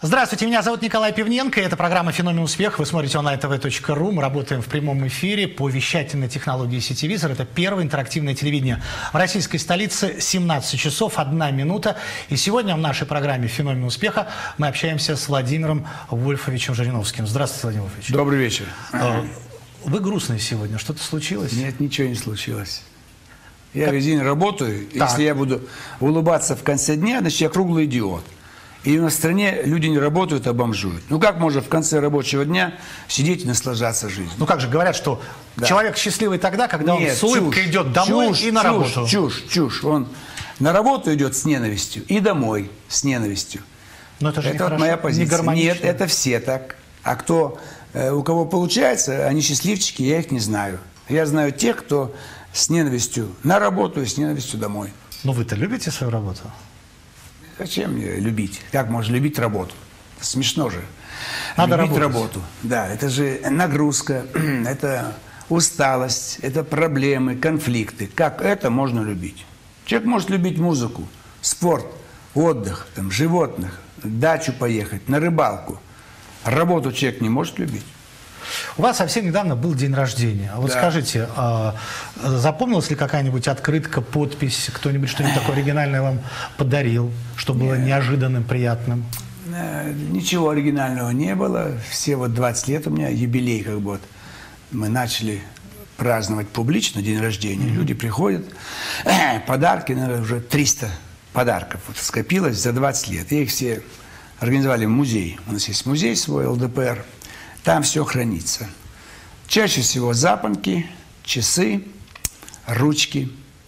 Здравствуйте, меня зовут Николай Пивненко, это программа «Феномен успеха». Вы смотрите onlinetv.ru, мы работаем в прямом эфире по вещательной технологии сетевизор. Это первое интерактивное телевидение в российской столице, 17 часов, 1 минута. И сегодня в нашей программе «Феномен успеха» мы общаемся с Владимиром Вольфовичем Жириновским. Здравствуйте, Владимир Вольфович. Добрый вечер. Вы грустный сегодня, что-то случилось? Нет, ничего не случилось. Я весь день работаю, если я буду улыбаться в конце дня, значит я круглый идиот. И на стране люди не работают, а бомжуют. Ну как можно в конце рабочего дня сидеть и наслаждаться жизнью? Ну как же, говорят, что человек счастливый тогда, когда он с улыбкой идет домой и на работу. Чушь. Он на работу идет с ненавистью и домой с ненавистью. Но это же это вот моя позиция. Нет, это все так. А кто, у кого получается, они счастливчики, я их не знаю. Я знаю тех, кто с ненавистью на работу и с ненавистью домой. Но вы-то любите свою работу? Зачем мне любить? Как можно любить работу? Это смешно же. Надо любить работать. Работу. Да, это же нагрузка, это усталость, это проблемы, конфликты. Как это можно любить? Человек может любить музыку, спорт, отдых, там, животных, дачу поехать, на рыбалку. Работу человек не может любить. У вас совсем недавно был день рождения. Вот скажите, запомнилась ли какая-нибудь открытка, подпись, кто-нибудь что-нибудь такое оригинальное вам подарил, что было неожиданным, приятным? Ничего оригинального не было. Все вот 20 лет у меня юбилей, как бы вот. Мы начали праздновать публично день рождения. Люди приходят, подарки, наверное, уже 300 подарков вот скопилось за 20 лет. И их все организовали в музей. У нас есть музей свой, ЛДПР. Там все хранится. Чаще всего запонки, часы, ручки,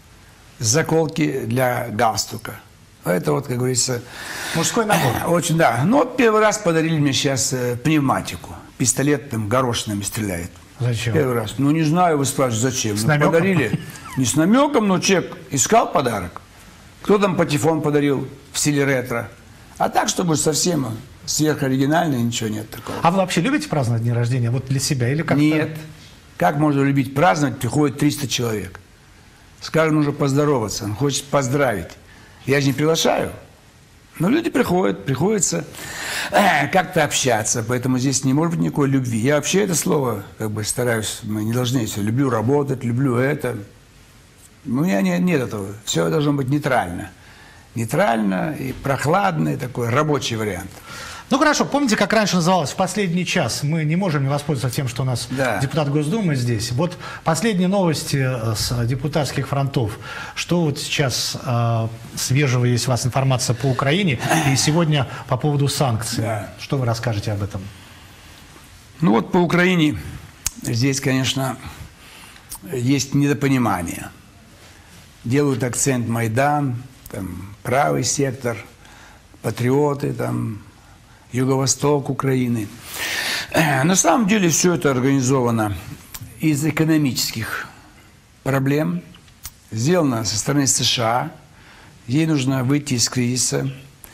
заколки для галстука. Это вот, как говорится... Мужской набор. Очень, да. Но вот первый раз подарили мне сейчас пневматику. Пистолет там горошинами стреляет. Зачем? Первый раз. Ну, не знаю, вы спрашиваете, зачем. С Ну, намеком? подарили. Не с намеком, но человек искал подарок. Кто там патефон подарил в стиле ретро. А так, чтобы совсем... Сверхоригинально, ничего нет такого. А вы вообще любите праздновать день рождения? Вот для себя или как-то? Нет. Как можно любить праздновать, приходит 300 человек. С каждым нужно поздороваться, он хочет поздравить. Я же не приглашаю. Но люди приходят, приходится как-то общаться, поэтому здесь не может быть никакой любви. Я вообще это слово как бы стараюсь, мы не должны, если люблю работать, люблю это. У меня нет этого. Все должно быть нейтрально. Нейтрально и прохладно, и такой рабочий вариант. Ну хорошо, помните, как раньше называлось «В последний час»? Мы не можем не воспользоваться тем, что у нас депутат Госдумы здесь. Вот последние новости с депутатских фронтов. Что вот сейчас свежего есть у вас информация по Украине и сегодня по поводу санкций? Что вы расскажете об этом? Ну вот по Украине здесь, конечно, есть недопонимание. Делают акцент Майдан, там, правый сектор, патриоты, там, юго-восток Украины. На самом деле все это организовано из экономических проблем, сделано со стороны США. Ей нужно выйти из кризиса,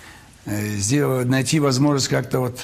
найти возможность как-то вот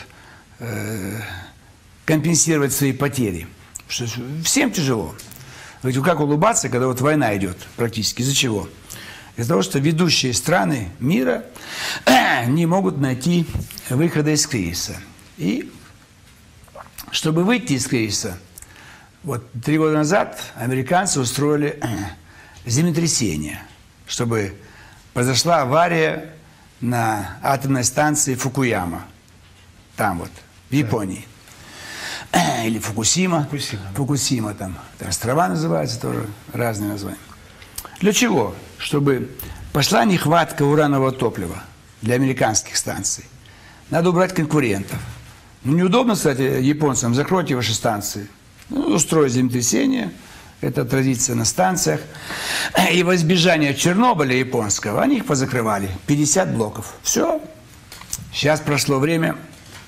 компенсировать свои потери. Потому что всем тяжело. Ведь как улыбаться, когда вот война идет практически? Из-за чего? Из-за того, что ведущие страны мира не могут найти выхода из кризиса. И чтобы выйти из кризиса, вот 3 года назад американцы устроили землетрясение, чтобы произошла авария на атомной станции Фукуяма, там вот, в Японии. Или Фукусима. Фукусима там. Острова называются, тоже разные названия. Для чего? Чтобы пошла нехватка уранового топлива для американских станций. Надо убрать конкурентов. Ну, неудобно, кстати, японцам, закройте ваши станции. Ну, устроить землетрясение, это отразится на станциях. И во избежание Чернобыля японского они их позакрывали. 50 блоков. Все. Сейчас прошло время.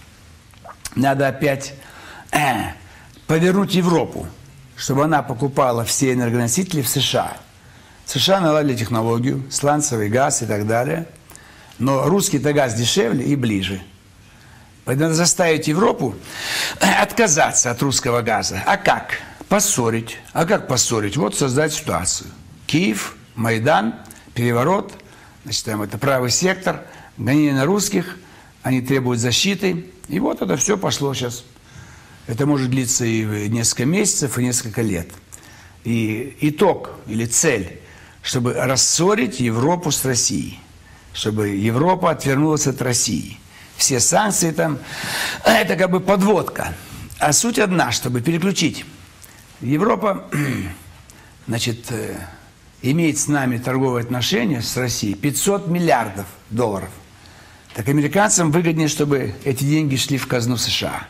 Надо опять повернуть Европу, чтобы она покупала все энергоносители в США. США наладили технологию, сланцевый газ и так далее. Но русский-то газ дешевле и ближе. Поэтому надо заставить Европу отказаться от русского газа. А как? Поссорить. А как поссорить? Вот создать ситуацию. Киев, Майдан, переворот, значит, там это правый сектор, гонение на русских, они требуют защиты. И вот это все пошло сейчас. Это может длиться и несколько месяцев, и несколько лет. И итог или цель, чтобы рассорить Европу с Россией, чтобы Европа отвернулась от России. Все санкции там, это как бы подводка. А суть одна, чтобы переключить. Европа, значит, имеет с нами торговые отношения с Россией 500 миллиардов долларов. Так американцам выгоднее, чтобы эти деньги шли в казну США.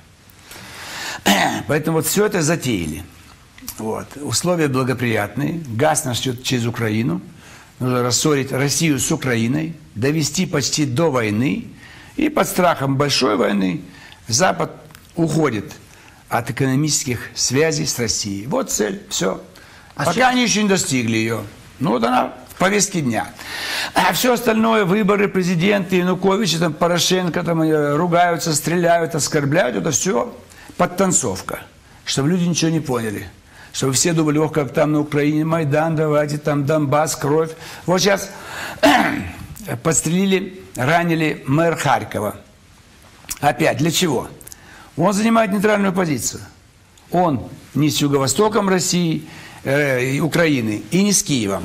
Поэтому вот все это затеяли. Вот. Условия благоприятные. Газ нас ждет через Украину. Нужно рассорить Россию с Украиной, довести почти до войны. И под страхом большой войны Запад уходит от экономических связей с Россией. Вот цель, все. Пока они еще не достигли ее. Ну вот она в повестке дня. А все остальное, выборы, президенты, Янукович, там, Порошенко, там, ругаются, стреляют, оскорбляют, это все подтанцовка. Чтобы люди ничего не поняли. Чтобы все думали, ох, как там на Украине Майдан, давайте, там Донбасс, кровь. Вот сейчас подстрелили, ранили мэр Харькова. Опять, для чего? Он занимает нейтральную позицию. Он не с юго-востоком России, Украины и не с Киевом.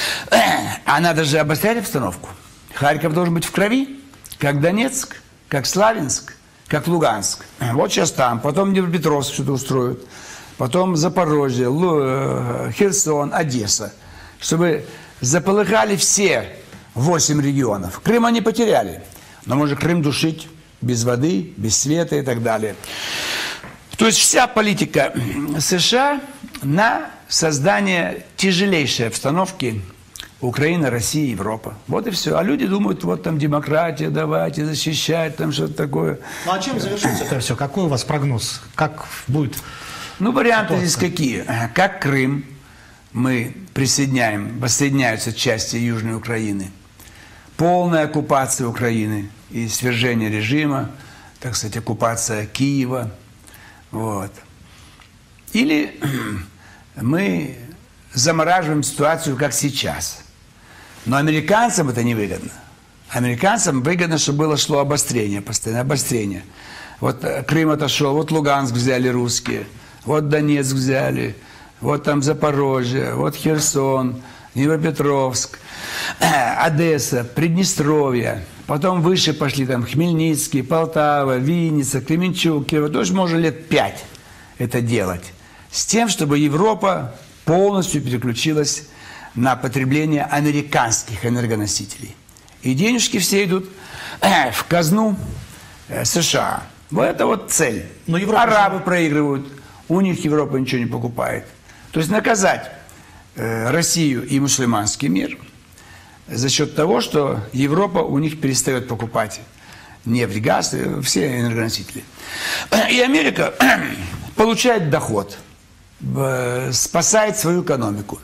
А надо же обострять обстановку. Харьков должен быть в крови, как Донецк, как Славянск, как Луганск. Вот сейчас там, потом Днепропетровск что-то устроят, потом Запорожье, Херсон, Одесса. Чтобы заполыхали все 8 регионов. Крым они потеряли, но можно Крым душить без воды, без света и так далее. То есть вся политика США на создание тяжелейшей обстановки Украина, Россия, Европа. Вот и все. А люди думают, вот там демократия, давайте защищать, там что-то такое. Ну а чем завершится это все? Какой у вас прогноз? Как будет? Ну, варианты здесь какие? Как Крым мы воссоединяются части Южной Украины. Полная оккупация Украины и свержение режима, так сказать, оккупация Киева. Вот. Или мы замораживаем ситуацию, как сейчас. Но американцам это невыгодно. Американцам выгодно, чтобы шло обострение, постоянное обострение. Вот Крым отошел, вот Луганск взяли русские, вот Донецк взяли, вот там Запорожье, вот Херсон, Днепропетровск, Одесса, Приднестровье. Потом выше пошли там Хмельницкий, Полтава, Винница, Кременчуг, Киров. Тоже можно лет 5 это делать. С тем, чтобы Европа полностью переключилась на потребление американских энергоносителей. И денежки все идут в казну США. Вот это вот цель. Но арабы проигрывают, у них Европа ничего не покупает. То есть наказать Россию и мусульманский мир за счет того, что Европа у них перестает покупать нефть, газ, все энергоносители. И Америка получает доход, спасает свою экономику.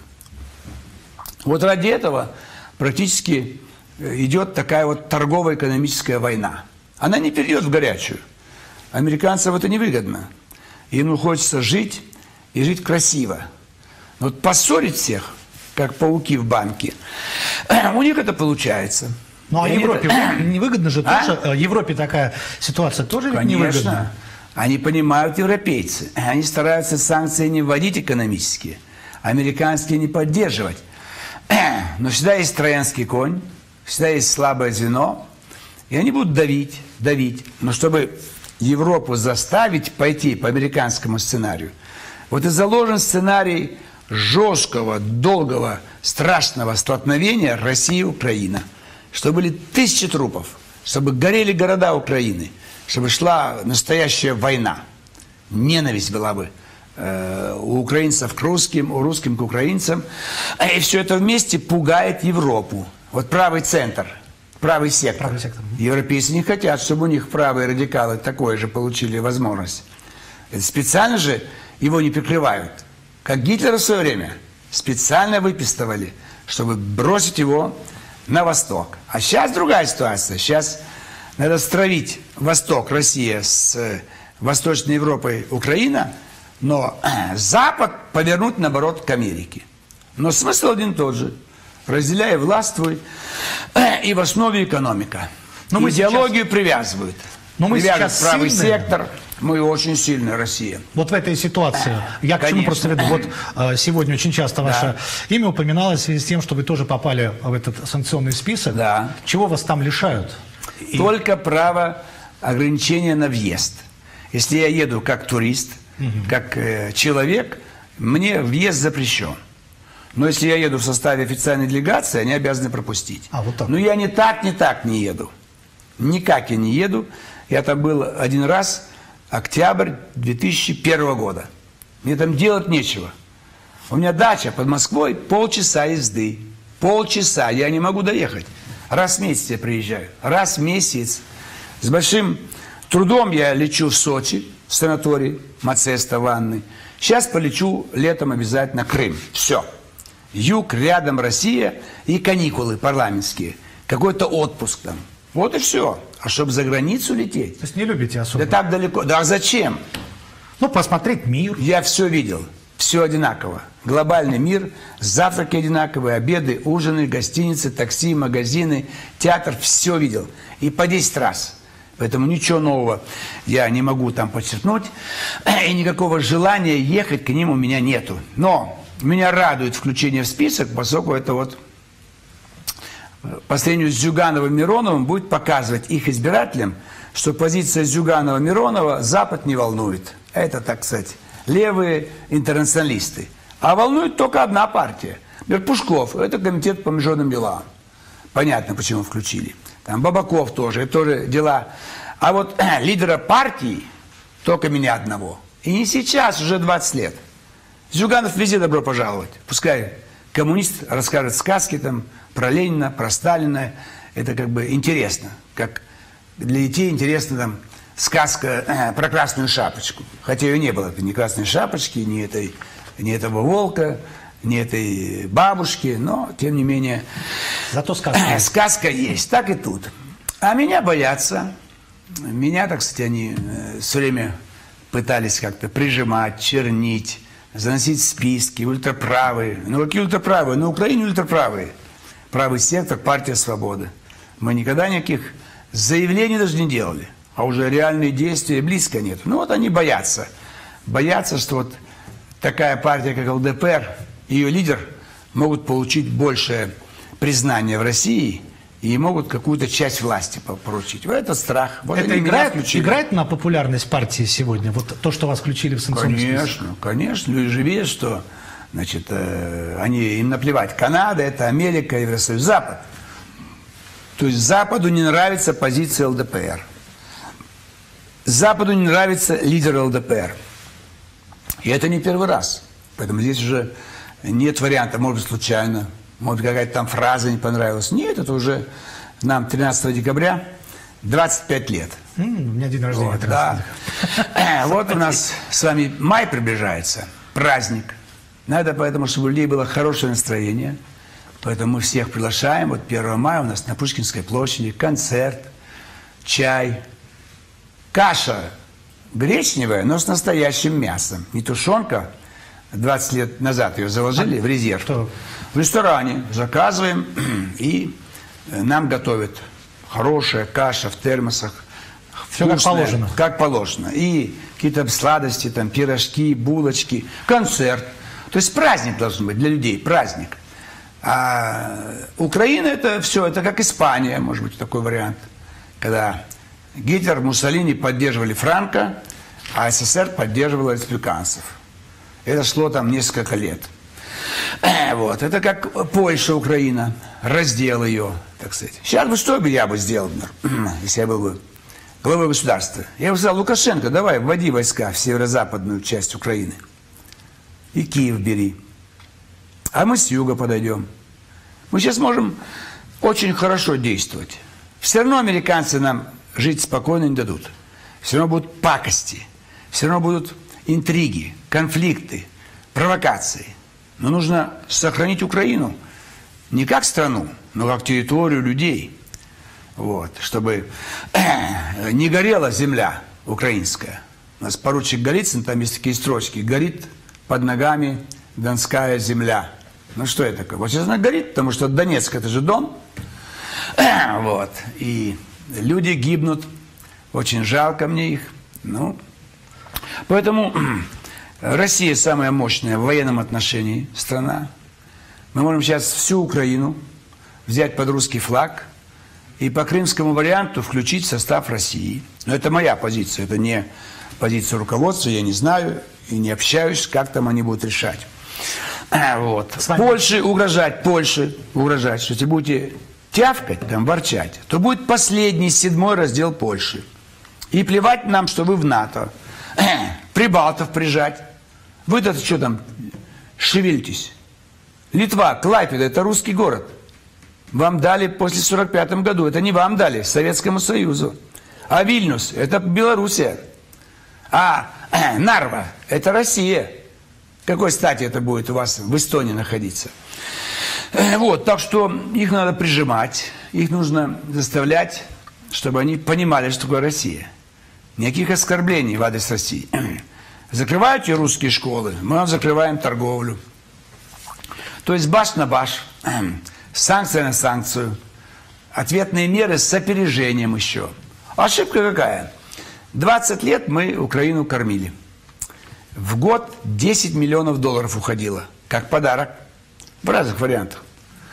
Вот ради этого практически идет такая вот торгово-экономическая война. Она не перейдет в горячую. Американцам это невыгодно. Им хочется жить и жить красиво. Вот поссорить всех, как пауки в банке, у них это получается. Ну а Европе невыгодно же тоже? Европе такая ситуация тоже невыгодна? Конечно. Они понимают, европейцы. Они стараются санкции не вводить экономические, американские не поддерживать. Но всегда есть троянский конь, всегда есть слабое звено, и они будут давить. Но чтобы Европу заставить пойти по американскому сценарию, вот и заложен сценарий жесткого, долгого, страшного столкновения России и Украины. Чтобы были 1000 трупов, чтобы горели города Украины, чтобы шла настоящая война. Ненависть была бы у украинцев к русским, у русским к украинцам. И все это вместе пугает Европу. Вот правый центр, правый сектор. Европейцы не хотят, чтобы у них правые радикалы такое же получили возможность. Это специально же его не прикрывают. Как Гитлера в свое время специально выпистывали, чтобы бросить его на восток. А сейчас другая ситуация. Сейчас надо стравить Восток, Россия, с Восточной Европой, Украина, но Запад повернуть, наоборот, к Америке. Но смысл один и тот же. Разделяй, властвуй, и в основе экономика. Но идеологию привязывают. Но мы Привяжут сейчас правый сильные. сектор. Мы очень сильная Россия. Вот в этой ситуации, я к чему просто веду, вот сегодня очень часто ваше имя упоминалось в связи с тем, что вы тоже попали в этот санкционный список. Да. Чего вас там лишают? Только право ограничения на въезд. Если я еду как турист, как человек, мне въезд запрещен. Но если я еду в составе официальной делегации, они обязаны пропустить. Вот так. Но я ни так не еду. Никак я не еду. Я там был один раз, октябрь 2001 года. Мне там делать нечего. У меня дача под Москвой, полчаса езды. Полчаса, я не могу доехать. Раз в месяц я приезжаю. Раз в месяц. С большим трудом я лечу в Сочи, в санаторий Мацеста, ванны. Сейчас полечу летом обязательно Крым. Все. Юг, рядом Россия и каникулы парламентские. Какой-то отпуск там. Вот и все. А чтобы за границу лететь? То есть не любите особо? Да так далеко. Да зачем? Ну, посмотреть мир. Я все видел. Все одинаково. Глобальный мир, завтраки одинаковые, обеды, ужины, гостиницы, такси, магазины, театр. Все видел. И по 10 раз. Поэтому ничего нового я не могу там подчеркнуть. И никакого желания ехать к ним у меня нету. Но меня радует включение в список, поскольку это вот по сравнению с Зюгановым-Мироновым будет показывать их избирателям, что позиция Зюганова-Миронова Запад не волнует. Это, так сказать, левые интернационалисты. А волнует только одна партия. Например, Пушков, это комитет по международным делам. Понятно, почему включили. Там Бабаков тоже, это тоже дела. А вот лидера партии только меня одного. И не сейчас, уже 20 лет. Зюганов везде добро пожаловать. Пускай коммунист расскажет сказки там про Ленина, про Сталина. Это как бы интересно. Как для детей интересно там сказка про Красную Шапочку. Хотя ее не было. Это ни Красной Шапочки, ни этого волка, ни этой бабушки. Но, тем не менее, зато сказка есть. Сказка есть. Так и тут. А меня боятся. Меня, так сказать, они все время пытались как-то прижимать, чернить, заносить списки, ультраправые. Ну, какие ультраправые? На Украине ультраправые. Правый сектор, партия «Свобода». Мы никогда никаких заявлений даже не делали. А уже реальные действия близко нет. Ну, вот они боятся. Боятся, что вот такая партия, как ЛДПР, ее лидер могут получить большее признание в России и могут какую-то часть власти поручить. Вот это страх. Вот это играет на популярность партии сегодня? Вот то, что вас включили в санкционный список? Конечно. Люди же видят, что значит, им наплевать. Канада, это Америка, Евросоюз, Запад. То есть Западу не нравится позиция ЛДПР. Западу не нравится лидер ЛДПР. И это не первый раз. Поэтому здесь уже нет варианта, может быть, случайно. Может, какая-то там фраза не понравилась. Нет, это уже нам 13 декабря 25 лет. У меня день рождения. Вот, да. Вот у нас с вами май приближается, праздник. Надо поэтому, чтобы у людей было хорошее настроение. Поэтому мы всех приглашаем. Вот 1 мая у нас на Пушкинской площади концерт, чай, каша гречневая, но с настоящим мясом. Не тушенка. 20 лет назад ее заложили в резерв. Что? В ресторане заказываем, и нам готовят хорошая каша в термосах. Все как положено. Как положено. И какие-то сладости, там, пирожки, булочки, концерт. То есть праздник должен быть для людей, праздник. А Украина это все, это как Испания, может быть, такой вариант. Когда Гитлер, Муссолини поддерживали Франко, а СССР поддерживал республиканцев. Это шло там несколько лет. Вот. Это как Польша, Украина. Раздел ее, так сказать. Сейчас бы что бы я бы сделал, если я был бы главой государства? Я бы сказал: Лукашенко, давай, вводи войска в северо-западную часть Украины. И Киев бери. А мы с юга подойдем. Мы сейчас можем очень хорошо действовать. Все равно американцы нам жить спокойно не дадут. Все равно будут пакости. Все равно будут интриги, конфликты, провокации. Но нужно сохранить Украину не как страну, но как территорию людей. Вот, чтобы не горела земля украинская. У нас поручик Голицын, там есть такие строчки: горит под ногами донская земля. Ну что это такое? Вот сейчас она горит, потому что Донецк — это же Дон. Вот. И Люди гибнут, очень жалко мне их. Ну, поэтому Россия самая мощная в военном отношении страна. Мы можем сейчас всю Украину взять под русский флаг и по крымскому варианту включить в состав России. Но это моя позиция, это не позиция руководства, я не знаю и не общаюсь, как там они будут решать. Вот. Польше угрожать, что если будете тявкать, там, ворчать, то будет последний 7-й раздел Польши. И плевать нам, что вы в НАТО. Прибалтов прижать. Вы-то что там шевелитесь? Литва, Клайпеда, это русский город. Вам дали после 1945 году. Это не вам дали, Советскому Союзу. А Вильнюс, это Белоруссия. А Нарва, это Россия. Какой стати это будет у вас в Эстонии находиться? Вот, так что их надо прижимать. Их нужно заставлять, чтобы они понимали, что такое Россия. Никаких оскорблений в адрес России. Закрываете русские школы, мы вам закрываем торговлю. То есть баш на баш, санкция на санкцию, ответные меры с опережением еще. Ошибка какая? 20 лет мы Украину кормили. В год 10 миллионов долларов уходило, как подарок, в разных вариантах.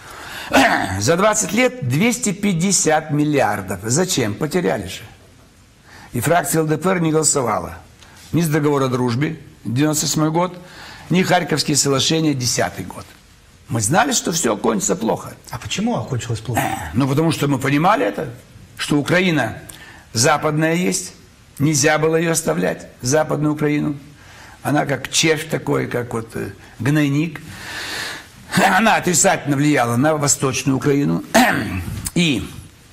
За 20 лет 250 миллиардов. Зачем? Потеряли же. И фракция ЛДПР не голосовала. Ни с договора о дружбе, 98 год, ни Харьковские соглашения, 10-й год. Мы знали, что все окончится плохо. А почему окончилось плохо? Ну, потому что мы понимали это, что Украина западная есть, нельзя было ее оставлять, западную Украину. Она как червь такой, как вот гнойник. Она отрицательно влияла на Восточную Украину. И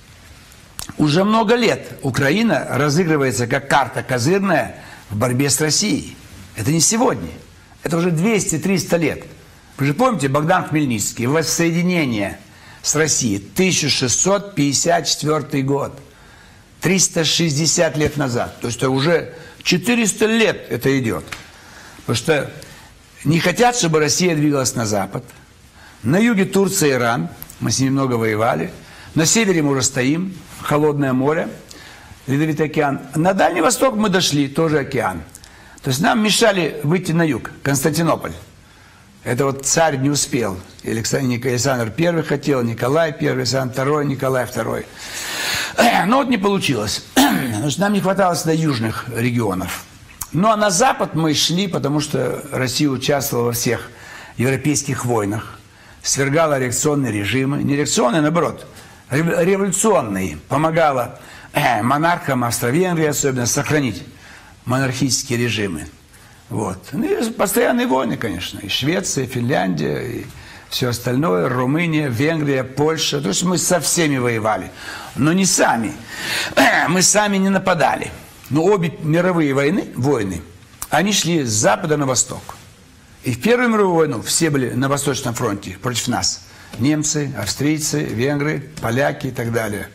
уже много лет Украина разыгрывается как карта козырная в борьбе с Россией. Это не сегодня. Это уже 200-300 лет. Вы же помните Богдан Хмельницкий, воссоединение с Россией, 1654 год. 360 лет назад. То есть это уже 400 лет это идет. Потому что не хотят, чтобы Россия двигалась на запад. На юге Турция и Иран. Мы с ними много воевали. На севере мы уже стоим. Холодное море. Ледовитый океан. На Дальний Восток мы дошли. Тоже океан. То есть нам мешали выйти на юг. Константинополь. Это вот царь не успел. Александр I хотел, Николай I, Александр II, Николай II. Но вот не получилось. Потому что нам не хватало сюда южных регионов. Ну а на запад мы шли, потому что Россия участвовала во всех европейских войнах. Свергала реакционные режимы. Не реакционные, наоборот, революционные. Помогала монархам Австро-Венгрии особенно сохранить монархические режимы. Вот. Ну и постоянные войны, конечно. И Швеция, и Финляндия, и все остальное. Румыния, Венгрия, Польша. То есть мы со всеми воевали. Но не сами. Мы сами не нападали. Но обе мировые войны, они шли с запада на восток. И в Первую мировую войну все были на Восточном фронте против нас. Немцы, австрийцы, венгры, поляки и так далее.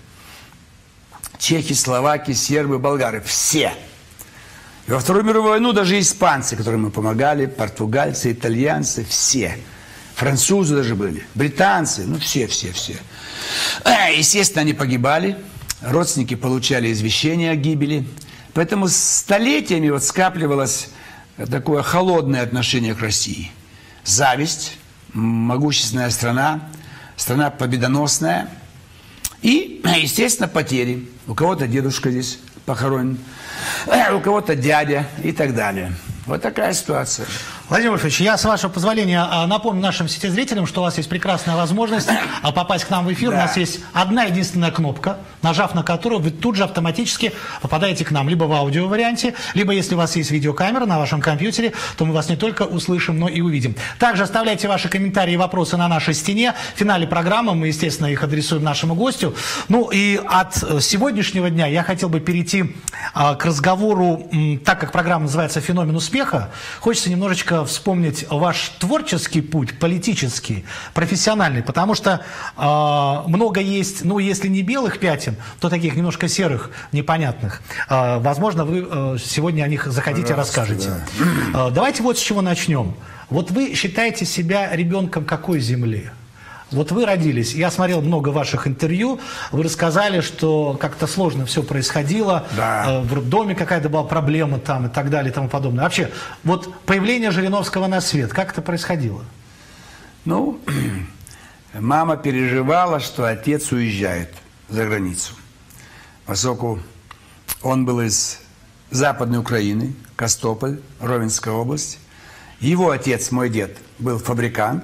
Чехи, словаки, сербы, болгары. Все. И во Вторую мировую войну даже испанцы, которым мы помогали, португальцы, итальянцы, все. Французы даже были, британцы, ну все. Естественно, они погибали, родственники получали извещения о гибели. Поэтому столетиями вот скапливалось такое холодное отношение к России. Зависть, могущественная страна, страна победоносная. И, естественно, потери. У кого-то дедушка здесь похоронен, у кого-то дядя и так далее. Вот такая ситуация. Владимир Вольфович, я, с вашего позволения, напомню нашим сетезрителям, что у вас есть прекрасная возможность попасть к нам в эфир. Да. У нас есть одна единственная кнопка, нажав на которую вы тут же автоматически попадаете к нам. Либо в аудио-варианте, либо, если у вас есть видеокамера на вашем компьютере, то мы вас не только услышим, но и увидим. Также оставляйте ваши комментарии и вопросы на нашей стене. В финале программы мы, естественно, их адресуем нашему гостю. Ну и от сегодняшнего дня я хотел бы перейти к разговору, так как программа называется «Феномен успеха». Хочется немножечко вспомнить ваш творческий путь, политический, профессиональный, потому что много есть, ну, если не белых пятен, то таких немножко серых, непонятных. Возможно, вы сегодня о них захотите, расскажете. Да. Давайте вот с чего начнем. Вот вы считаете себя ребенком какой земли? Вот вы родились, я смотрел много ваших интервью, вы рассказали, что как-то сложно все происходило, Да. в роддоме какая-то была проблема там и так далее и тому подобное. Вообще, вот появление Жириновского на свет, как это происходило? Ну, мама переживала, что отец уезжает за границу, поскольку он был из Западной Украины, Костополь, Ровенская область. Его отец, мой дед, был фабрикант.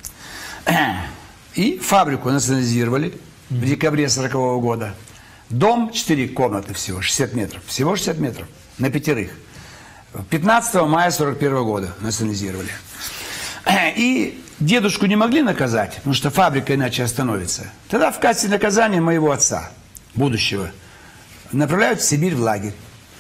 И фабрику национализировали в декабре 40-го года. Дом 4 комнаты всего, 60 метров. Всего 60 метров на 5. 15 мая 41-го года национализировали. И дедушку не могли наказать, потому что фабрика иначе остановится. Тогда в качестве наказания моего отца, будущего, направляют в Сибирь в лагерь.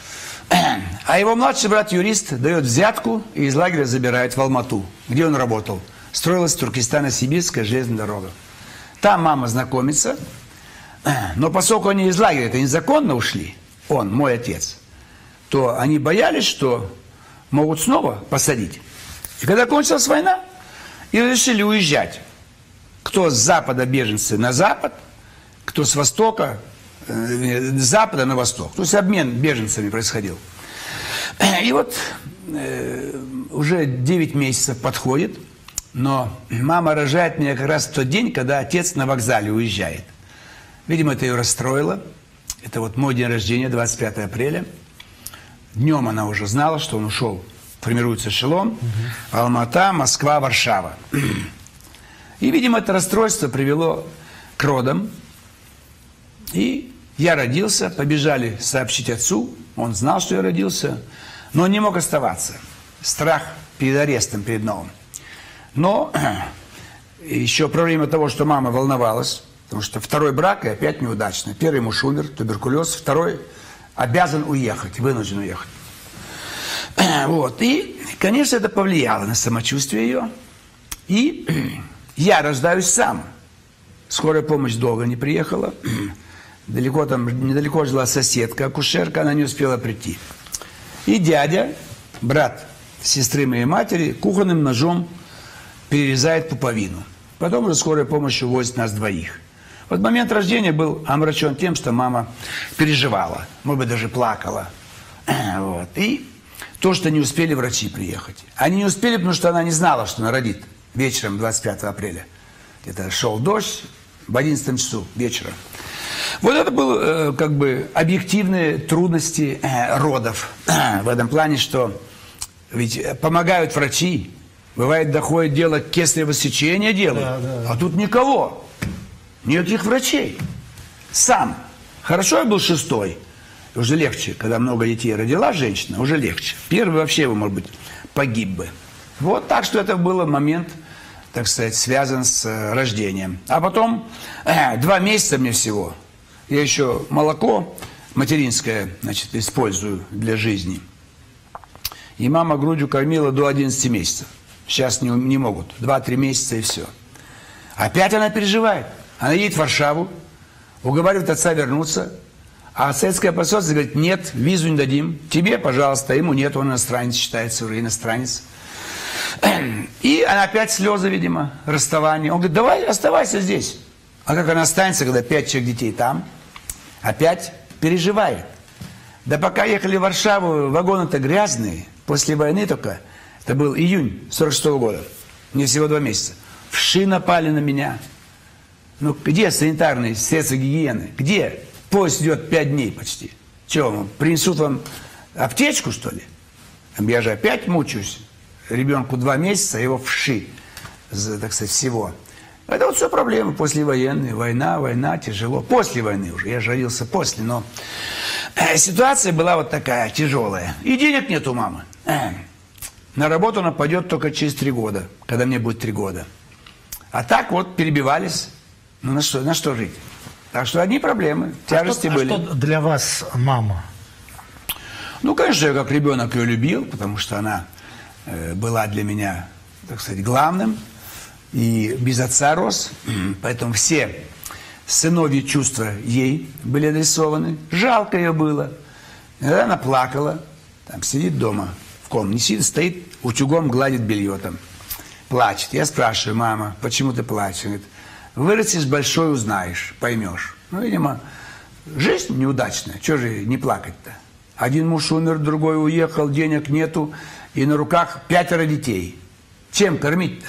А его младший брат-юрист дает взятку и из лагеря забирает в Алмату, где он работал. Строилась Туркестано-Сибирская железная дорога. Там мама знакомится, но поскольку они из лагеря-то незаконно ушли, он, мой отец, то они боялись, что могут снова посадить. И когда кончилась война, и решили уезжать. Кто с запада беженцы на запад, кто с востока, с запада на восток. То есть обмен беженцами происходил. И вот уже 9 месяцев подходит, но мама рожает меня как раз в тот день, когда отец на вокзале уезжает. Видимо, это ее расстроило. Это вот мой день рождения, 25 апреля. Днем она уже знала, что он ушел. Формируется эшелон. Алмата, Москва, Варшава. И, видимо, это расстройство привело к родам. И я родился, побежали сообщить отцу. Он знал, что я родился, но он не мог оставаться. Страх перед арестом, перед новым. Но еще про время того, что мама волновалась, потому что второй брак и опять неудачно. Первый муж умер, туберкулез, второй обязан уехать, вынужден уехать. Вот. И, конечно, это повлияло на самочувствие ее. И я рождаюсь сам. Скорая помощь долго не приехала. Далеко там, недалеко жила соседка, акушерка, она не успела прийти. И дядя, брат сестры моей матери, кухонным ножом перерезает пуповину. Потом уже скорая помощь увозит нас двоих. Вот момент рождения был омрачен тем, что мама переживала, может быть, даже плакала. Вот. И то, что не успели врачи приехать. Они не успели, потому что она не знала, что она родит вечером 25 апреля. Где-то шел дождь в 11 часу вечера. Вот это были как бы объективные трудности родов. В этом плане, что ведь помогают врачи. Бывает, доходит дело, кесарево сечение делают, а тут никого. Никаких врачей. Сам. Хорошо, я был 6-й. Уже легче, когда много детей родила женщина, уже легче. Первый вообще, может быть, погиб бы. Вот так что это был момент, так сказать, связан с рождением. А потом 2 месяца мне всего. Я еще молоко материнское, значит, использую для жизни. И мама грудью кормила до 11 месяцев. Сейчас не могут. 2-3 месяца и все. Опять она переживает. Она едет в Варшаву, уговаривает отца вернуться. А советское посольство говорит: нет, визу не дадим. Тебе, пожалуйста, ему нет, он иностранец, считается уже иностранец. И она опять слезы, видимо, расставание. Он говорит: давай оставайся здесь. А как она останется, когда 5 человек детей там? Опять переживает. Да пока ехали в Варшаву, вагоны-то грязные. После войны только, это был июнь 46-го года. Мне всего 2 месяца. Вши напали на меня. Ну где санитарные средства гигиены? Где? Поезд идет 5 дней почти. Чего, принесут вам аптечку, что ли? Я же опять мучаюсь. Ребенку 2 месяца, его вши, так сказать, всего. Это вот все проблемы послевоенные. Война, тяжело. После войны уже. Я же родился после, но ситуация была вот такая тяжелая. И денег нет у мамы. На работу она пойдет только через 3 года, когда мне будет 3 года. А так вот перебивались. Ну на что жить? Так что одни проблемы, тяжести были. А что для вас мама? Ну, конечно, я как ребенок ее любил, потому что она была для меня, так сказать, главным. И без отца рос. Поэтому все сыновьи чувства ей были адресованы. Жалко ее было. Иногда она плакала. Там сидит дома в комнате. Не сидит, стоит, утюгом гладит белье там. Плачет. Я спрашиваю: мама, почему ты плачешь? Она говорит: Вырастешь большой, узнаешь, поймешь. Ну, видимо, жизнь неудачная. Чего же не плакать-то? Один муж умер, другой уехал, денег нету, и на руках 5 детей. Чем кормить-то?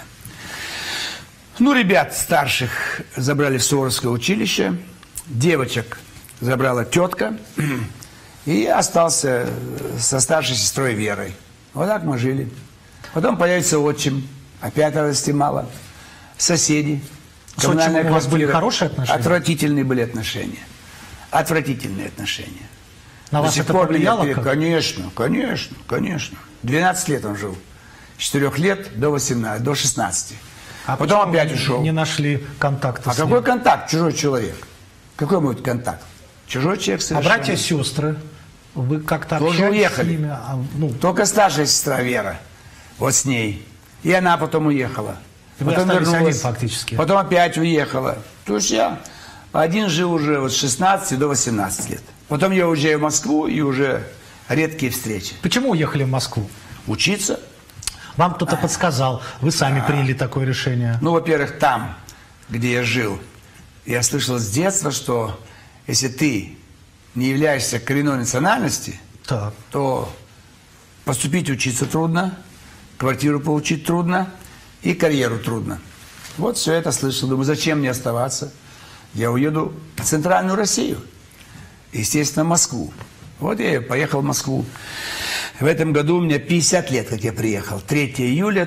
Ну, ребят старших забрали в Суворовское училище, девочек забрала тетка, и я остался со старшей сестрой Верой. Вот так мы жили. Потом появится отчим, опять радости мало. Соседи. С отчимом у вас были хорошие отношения? Отвратительные были отношения. Отвратительные отношения. На вас это повлияло? Конечно, конечно, конечно. 12 лет он жил. С 4 лет до 16. А потом опять ушел. Не нашли контакта с ним? Какой контакт? Чужой человек. Какой может быть контакт? Чужой человек совершенно. А братья и сестры? Вы как-то тоже уехали. С ними? Только старшая сестра Вера. Вот с ней. И она потом уехала. Вы потом остались вернулась. один фактически. Потом опять уехала. То есть я один жил уже вот с 16 до 18 лет. Потом я уезжаю в Москву, и уже редкие встречи. Почему уехали в Москву? Учиться. Вам кто-то подсказал, вы сами приняли такое решение? Ну, во-первых, там, где я жил, я слышал с детства, что если ты не являешься коренной национальности, так, то поступить учиться трудно, квартиру получить трудно и карьеру трудно. Вот все это слышал. Думаю, зачем мне оставаться? Я уеду в центральную Россию, естественно, в Москву. Вот я поехал в Москву. В этом году у меня 50 лет, как я приехал. 3 июля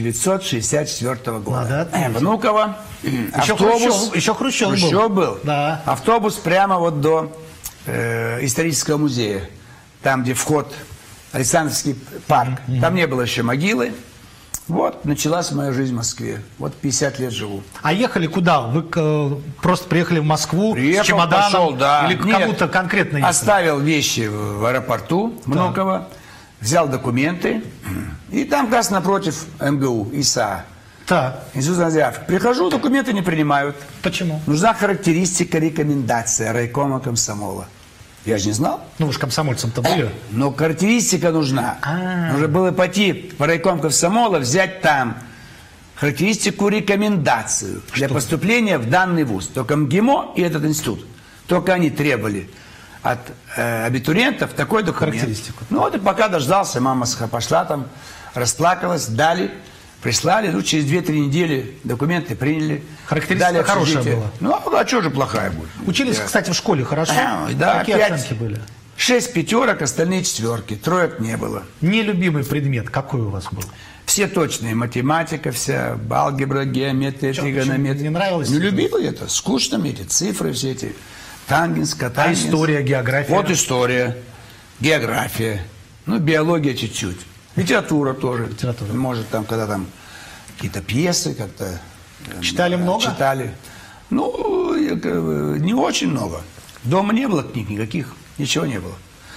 1964 года. Внуково. Еще Хрущев был. Да. Автобус прямо вот до исторического музея. Там, где вход, Александровский парк. Там не было еще могилы. Вот, началась моя жизнь в Москве. Вот 50 лет живу. А ехали куда? Вы просто приехали в Москву приехал, с чемоданом? Пошел, да. Или к кому-то конкретно ехали? Оставил вещи в аэропорту Внуково, взял документы. И там как раз напротив МГУ, ИСА. Так. Институт радиографии. Прихожу, документы не принимают. Почему? Нужна характеристика, рекомендация райкома комсомола. Я же не знал. Ну, вы же комсомольцем-то были. Но характеристика нужна. Нужно было пойти в райком комсомола, взять там характеристику, рекомендацию для поступления в данный вуз. Только МГИМО и этот институт. Только они требовали от абитуриентов такой документ. Характеристику. Ну вот и пока дождался, мама пошла там, расплакалась, дали. Прислали, ну, через 2-3 недели документы приняли. Характеристика хорошая была. Ну, а что же плохая будет? Учились, кстати, в школе хорошо? Да, какие оценки были? 6 пятерок, остальные 4. Троек не было. Нелюбимый предмет какой у вас был? Все точные. Математика вся, алгебра, геометрия, тригонометрия. Не нравилось? Не любил это. Скучно мне эти цифры все эти. Тангенс, котангенс. А история, география? Вот история, география. Ну, биология чуть-чуть. Литература тоже. Литература. Может, там, когда там какие-то пьесы как-то... Читали много? Читали. Ну, не очень много. Дома не было книг никаких. Ничего не было.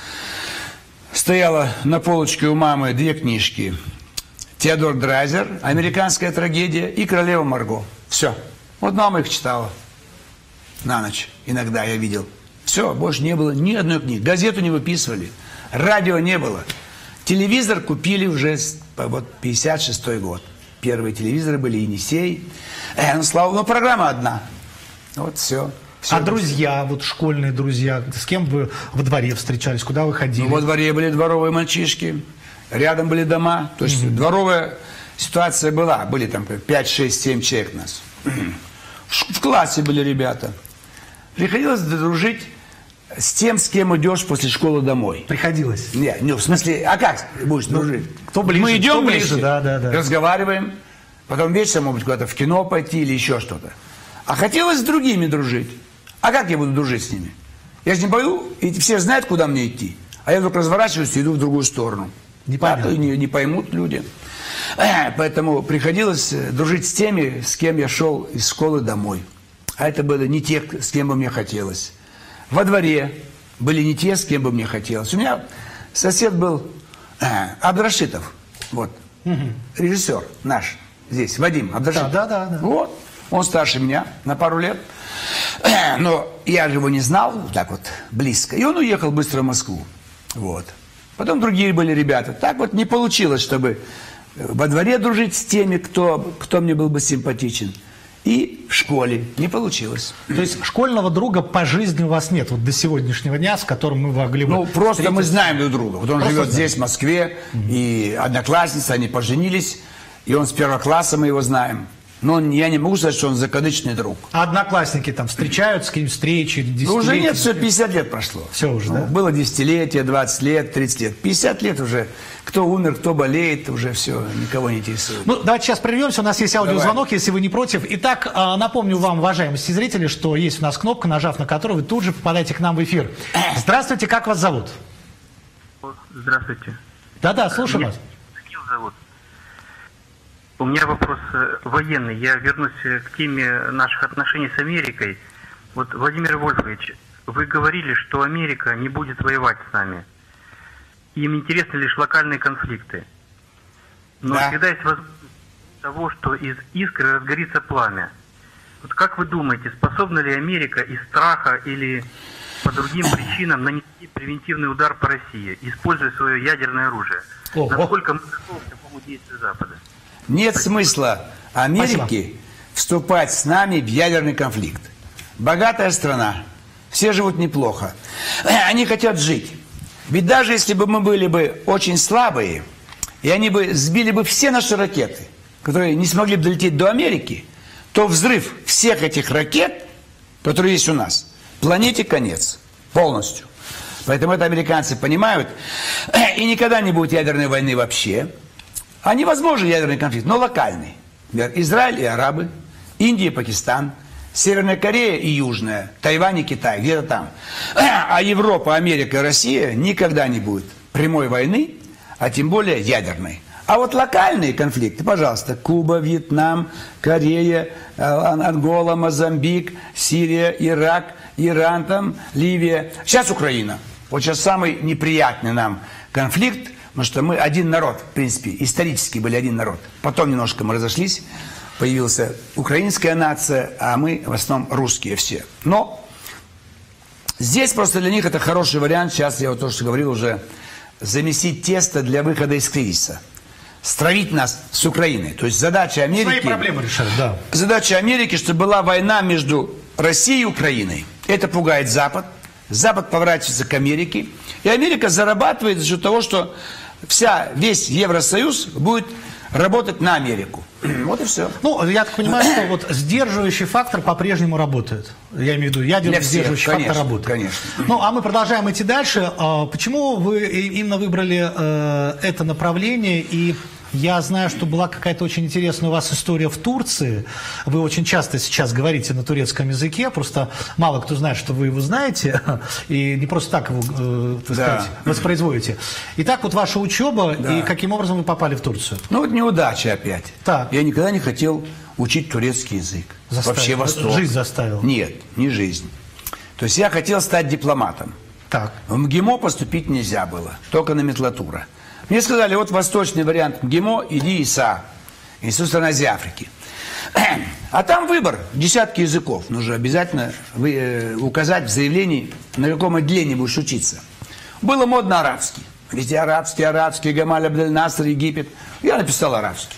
Стояла на полочке у мамы 2 книжки. Теодор Драйзер, «Американская трагедия» и «Королева Марго». Все. Вот мама их читала. На ночь. Иногда я видел. Все, больше не было ни одной книги. Газету не выписывали. Радио не было. Телевизор купили уже вот 56-й год. Первые телевизоры были «Енисей». Ну, слава богу, программа одна. Вот все. А друзья, вот школьные друзья, с кем вы во дворе встречались, куда вы ходили? Ну, во дворе были дворовые мальчишки, рядом были дома. То есть дворовая ситуация была. Были там 5, 6, 7 человек нас. В классе были ребята. Приходилось дружить с тем, с кем идешь после школы домой. Приходилось? Нет, в смысле, а как будешь дружить? Кто ближе? Мы идем ближе, вместе, да. разговариваем, потом вечером, может быть, куда-то в кино пойти или еще что-то. А хотелось с другими дружить. А как я буду дружить с ними? Я же не пойду, и все знают, куда мне идти. А я вдруг разворачиваюсь и иду в другую сторону. Непонятно. Не поймут люди. Поэтому приходилось дружить с теми, с кем я шел из школы домой. А это были не те, с кем бы мне хотелось. Во дворе были не те, с кем бы мне хотелось. У меня сосед был Абдрашитов, вот, режиссер наш здесь, Вадим Абдрашитов. Да. Вот, он старше меня на пару лет. Но я же его не знал так вот близко. И он уехал быстро в Москву. Вот. Потом другие были ребята. Так вот не получилось, чтобы во дворе дружить с теми, кто мне был бы симпатичен. И в школе не получилось. То есть школьного друга по жизни у вас нет, вот до сегодняшнего дня, с которым мы могли бы... Ну, просто мы знаем друг друга. Вот он живет здесь, в Москве, и одноклассницы, они поженились, и он с первого класса, мы его знаем. Но я не могу сказать, что он закадычный друг. А одноклассники там встречаются, какие-нибудь встречи, десятилетия? Ну, уже нет, все, 50 лет прошло. Все уже, да? Было десятилетие, 20 лет, 30 лет. 50 лет уже. Кто умер, кто болеет, уже все, никого не интересует. Ну, давайте сейчас прервемся, у нас есть аудиозвонок, Давай. если вы не против. Итак, напомню вам, уважаемые зрители, что есть у нас кнопка, нажав на которую вы тут же попадаете к нам в эфир. Здравствуйте, как вас зовут? Здравствуйте. Да-да, слушаем вас. Данил зовут. У меня вопрос военный. Я вернусь к теме наших отношений с Америкой. Вот, Владимир Вольфович, вы говорили, что Америка не будет воевать с нами. Им интересны лишь локальные конфликты. Но всегда есть возможность того, что из искры разгорится пламя. Вот как вы думаете, способна ли Америка из страха или по другим причинам нанести превентивный удар по России, используя свое ядерное оружие? Насколько мы готовы к такому действию Запада? Нет смысла Америке вступать с нами в ядерный конфликт. Богатая страна, все живут неплохо. Они хотят жить. Ведь даже если бы мы были бы очень слабые, и они бы сбили бы все наши ракеты, которые не смогли бы долететь до Америки, то взрыв всех этих ракет, которые есть у нас, планете конец. Полностью. Поэтому это американцы понимают. И никогда не будет ядерной войны вообще. А невозможен ядерный конфликт, но локальный. Например, Израиль и арабы, Индия и Пакистан, Северная Корея и Южная, Тайвань и Китай, где-то там. А Европа, Америка и Россия никогда не будет прямой войны, а тем более ядерной. А вот локальные конфликты, пожалуйста, Куба, Вьетнам, Корея, Ангола, Мозамбик, Сирия, Ирак, Иран, там, Ливия. Сейчас Украина. Вот сейчас самый неприятный нам конфликт, потому что мы один народ, в принципе, исторически были один народ. Потом немножко мы разошлись, появилась украинская нация, а мы в основном русские все. Но здесь просто для них это хороший вариант, сейчас я вот то, что говорил уже, замесить тесто для выхода из кризиса. Стравить нас с Украиной. То есть задача Америки... Свои проблемы решать, да. Задача Америки, чтобы была война между Россией и Украиной. Это пугает Запад. Запад поворачивается к Америке. И Америка зарабатывает за счет того, что весь Евросоюз будет работать на Америку. Вот и все. Ну, я так понимаю, что вот сдерживающий фактор по-прежнему работает. Я имею в виду, ядерный сдерживающий фактор работает. Конечно. Ну, а мы продолжаем идти дальше. Почему вы именно выбрали это направление? И я знаю, что была какая-то очень интересная у вас история в Турции. Вы очень часто сейчас говорите на турецком языке, просто мало кто знает, что вы его знаете, и не просто так его, так сказать, воспроизводите. Итак, вот ваша учеба, и каким образом вы попали в Турцию? Ну, вот неудача опять. Так. Я никогда не хотел учить турецкий язык. Вообще восток. Жизнь заставила? Нет, не жизнь. То есть я хотел стать дипломатом. Так. В МГИМО поступить нельзя было, только номенклатура. Мне сказали, вот восточный вариант МГИМО, иди ИСА, Институт стран Азии и Африки. А там выбор, десятки языков. Нужно обязательно указать в заявлении, на каком отделении будешь учиться. Было модно арабский. Везде арабский, Гамаль Абдель-Наср, Египет. Я написал арабский.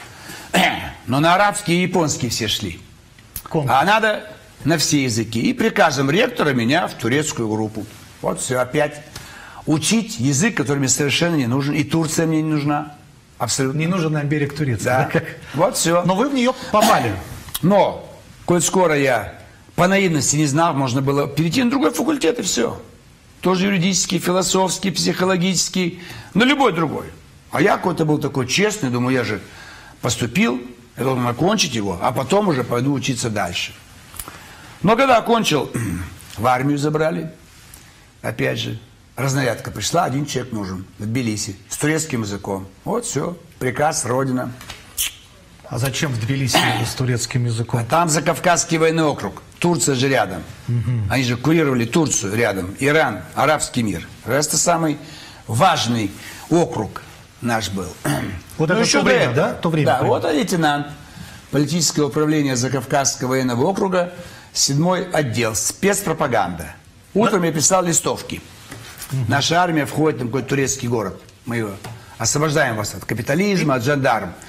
Но на арабский и японский все шли. А надо на все языки. И приказом ректора меня в турецкую группу. Вот все, опять. Учить язык, который мне совершенно не нужен. И Турция мне не нужна. Абсолютно. Не нужен нам берег Турции. Да. Вот все. Но вы в нее попали. Но, коль скоро я по наивности не знал, можно было перейти на другой факультет и все. Тоже юридический, философский, психологический, но любой другой. А я какой-то был такой честный, думаю, я же поступил, я должен окончить его, а потом уже пойду учиться дальше. Но когда окончил, в армию забрали, опять же. Разнарядка пришла, один человек нужен в Тбилиси с турецким языком. Вот все, приказ, родина. А зачем в Тбилиси с турецким языком? А там Закавказский военный округ, Турция же рядом. Они же курировали Турцию рядом, Иран, арабский мир. Это самый важный округ наш был. Вот это еще то время, да? То время, да, вот лейтенант политического управления Закавказского военного округа, 7-й отдел, спецпропаганда. Утром я писал листовки. Наша армия входит в какой-то турецкий город. Мы его освобождаем вас от капитализма, от жандарм.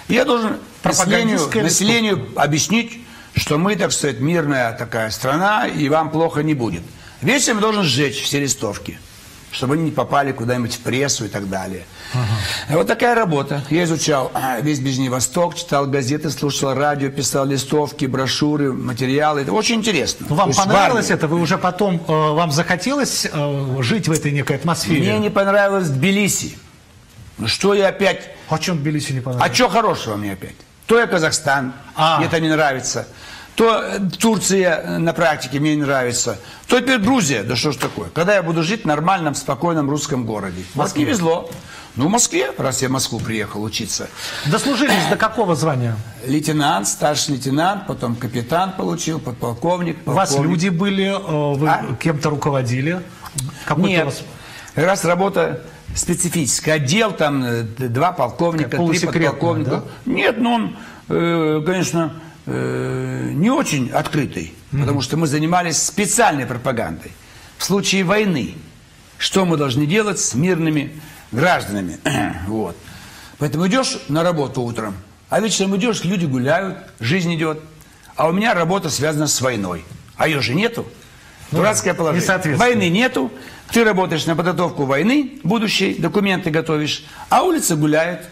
Я должен Пропагандистская населению объяснить, что мы, так сказать, мирная такая страна, и вам плохо не будет. Вечером я должен сжечь все листовки, чтобы они не попали куда-нибудь в прессу и так далее. Вот такая работа. Я изучал весь Ближний Восток, читал газеты, слушал радио, писал листовки, брошюры, материалы. Это очень интересно. Вам понравилось это? Вы уже потом, вам захотелось жить в этой некой атмосфере? Мне не понравилось Тбилиси. Ну что я опять... А чем Тбилиси не понравилось? А что хорошего мне опять? То я Казахстан, мне это не нравится. То Турция на практике мне не нравится. То теперь Грузия. Да что ж такое? Когда я буду жить в нормальном, спокойном русском городе? Вот не везло. Ну, в Москве, раз я в Москву приехал учиться. Дослужились до какого звания? Лейтенант, старший лейтенант, потом капитан получил, подполковник. У вас люди были, вы кем-то руководили? Нет, как раз работа специфическая. Отдел, там, 2 полковника, 3 подполковника. Да? Нет, ну он, конечно, не очень открытый, потому что мы занимались специальной пропагандой. В случае войны, что мы должны делать с мирными гражданами. Вот. Поэтому идешь на работу утром, а вечером идешь, люди гуляют, жизнь идет. А у меня работа связана с войной. А ее же нету. Дурацкое положение. Войны нету. Ты работаешь на подготовку войны, будущей, документы готовишь, а улица гуляет.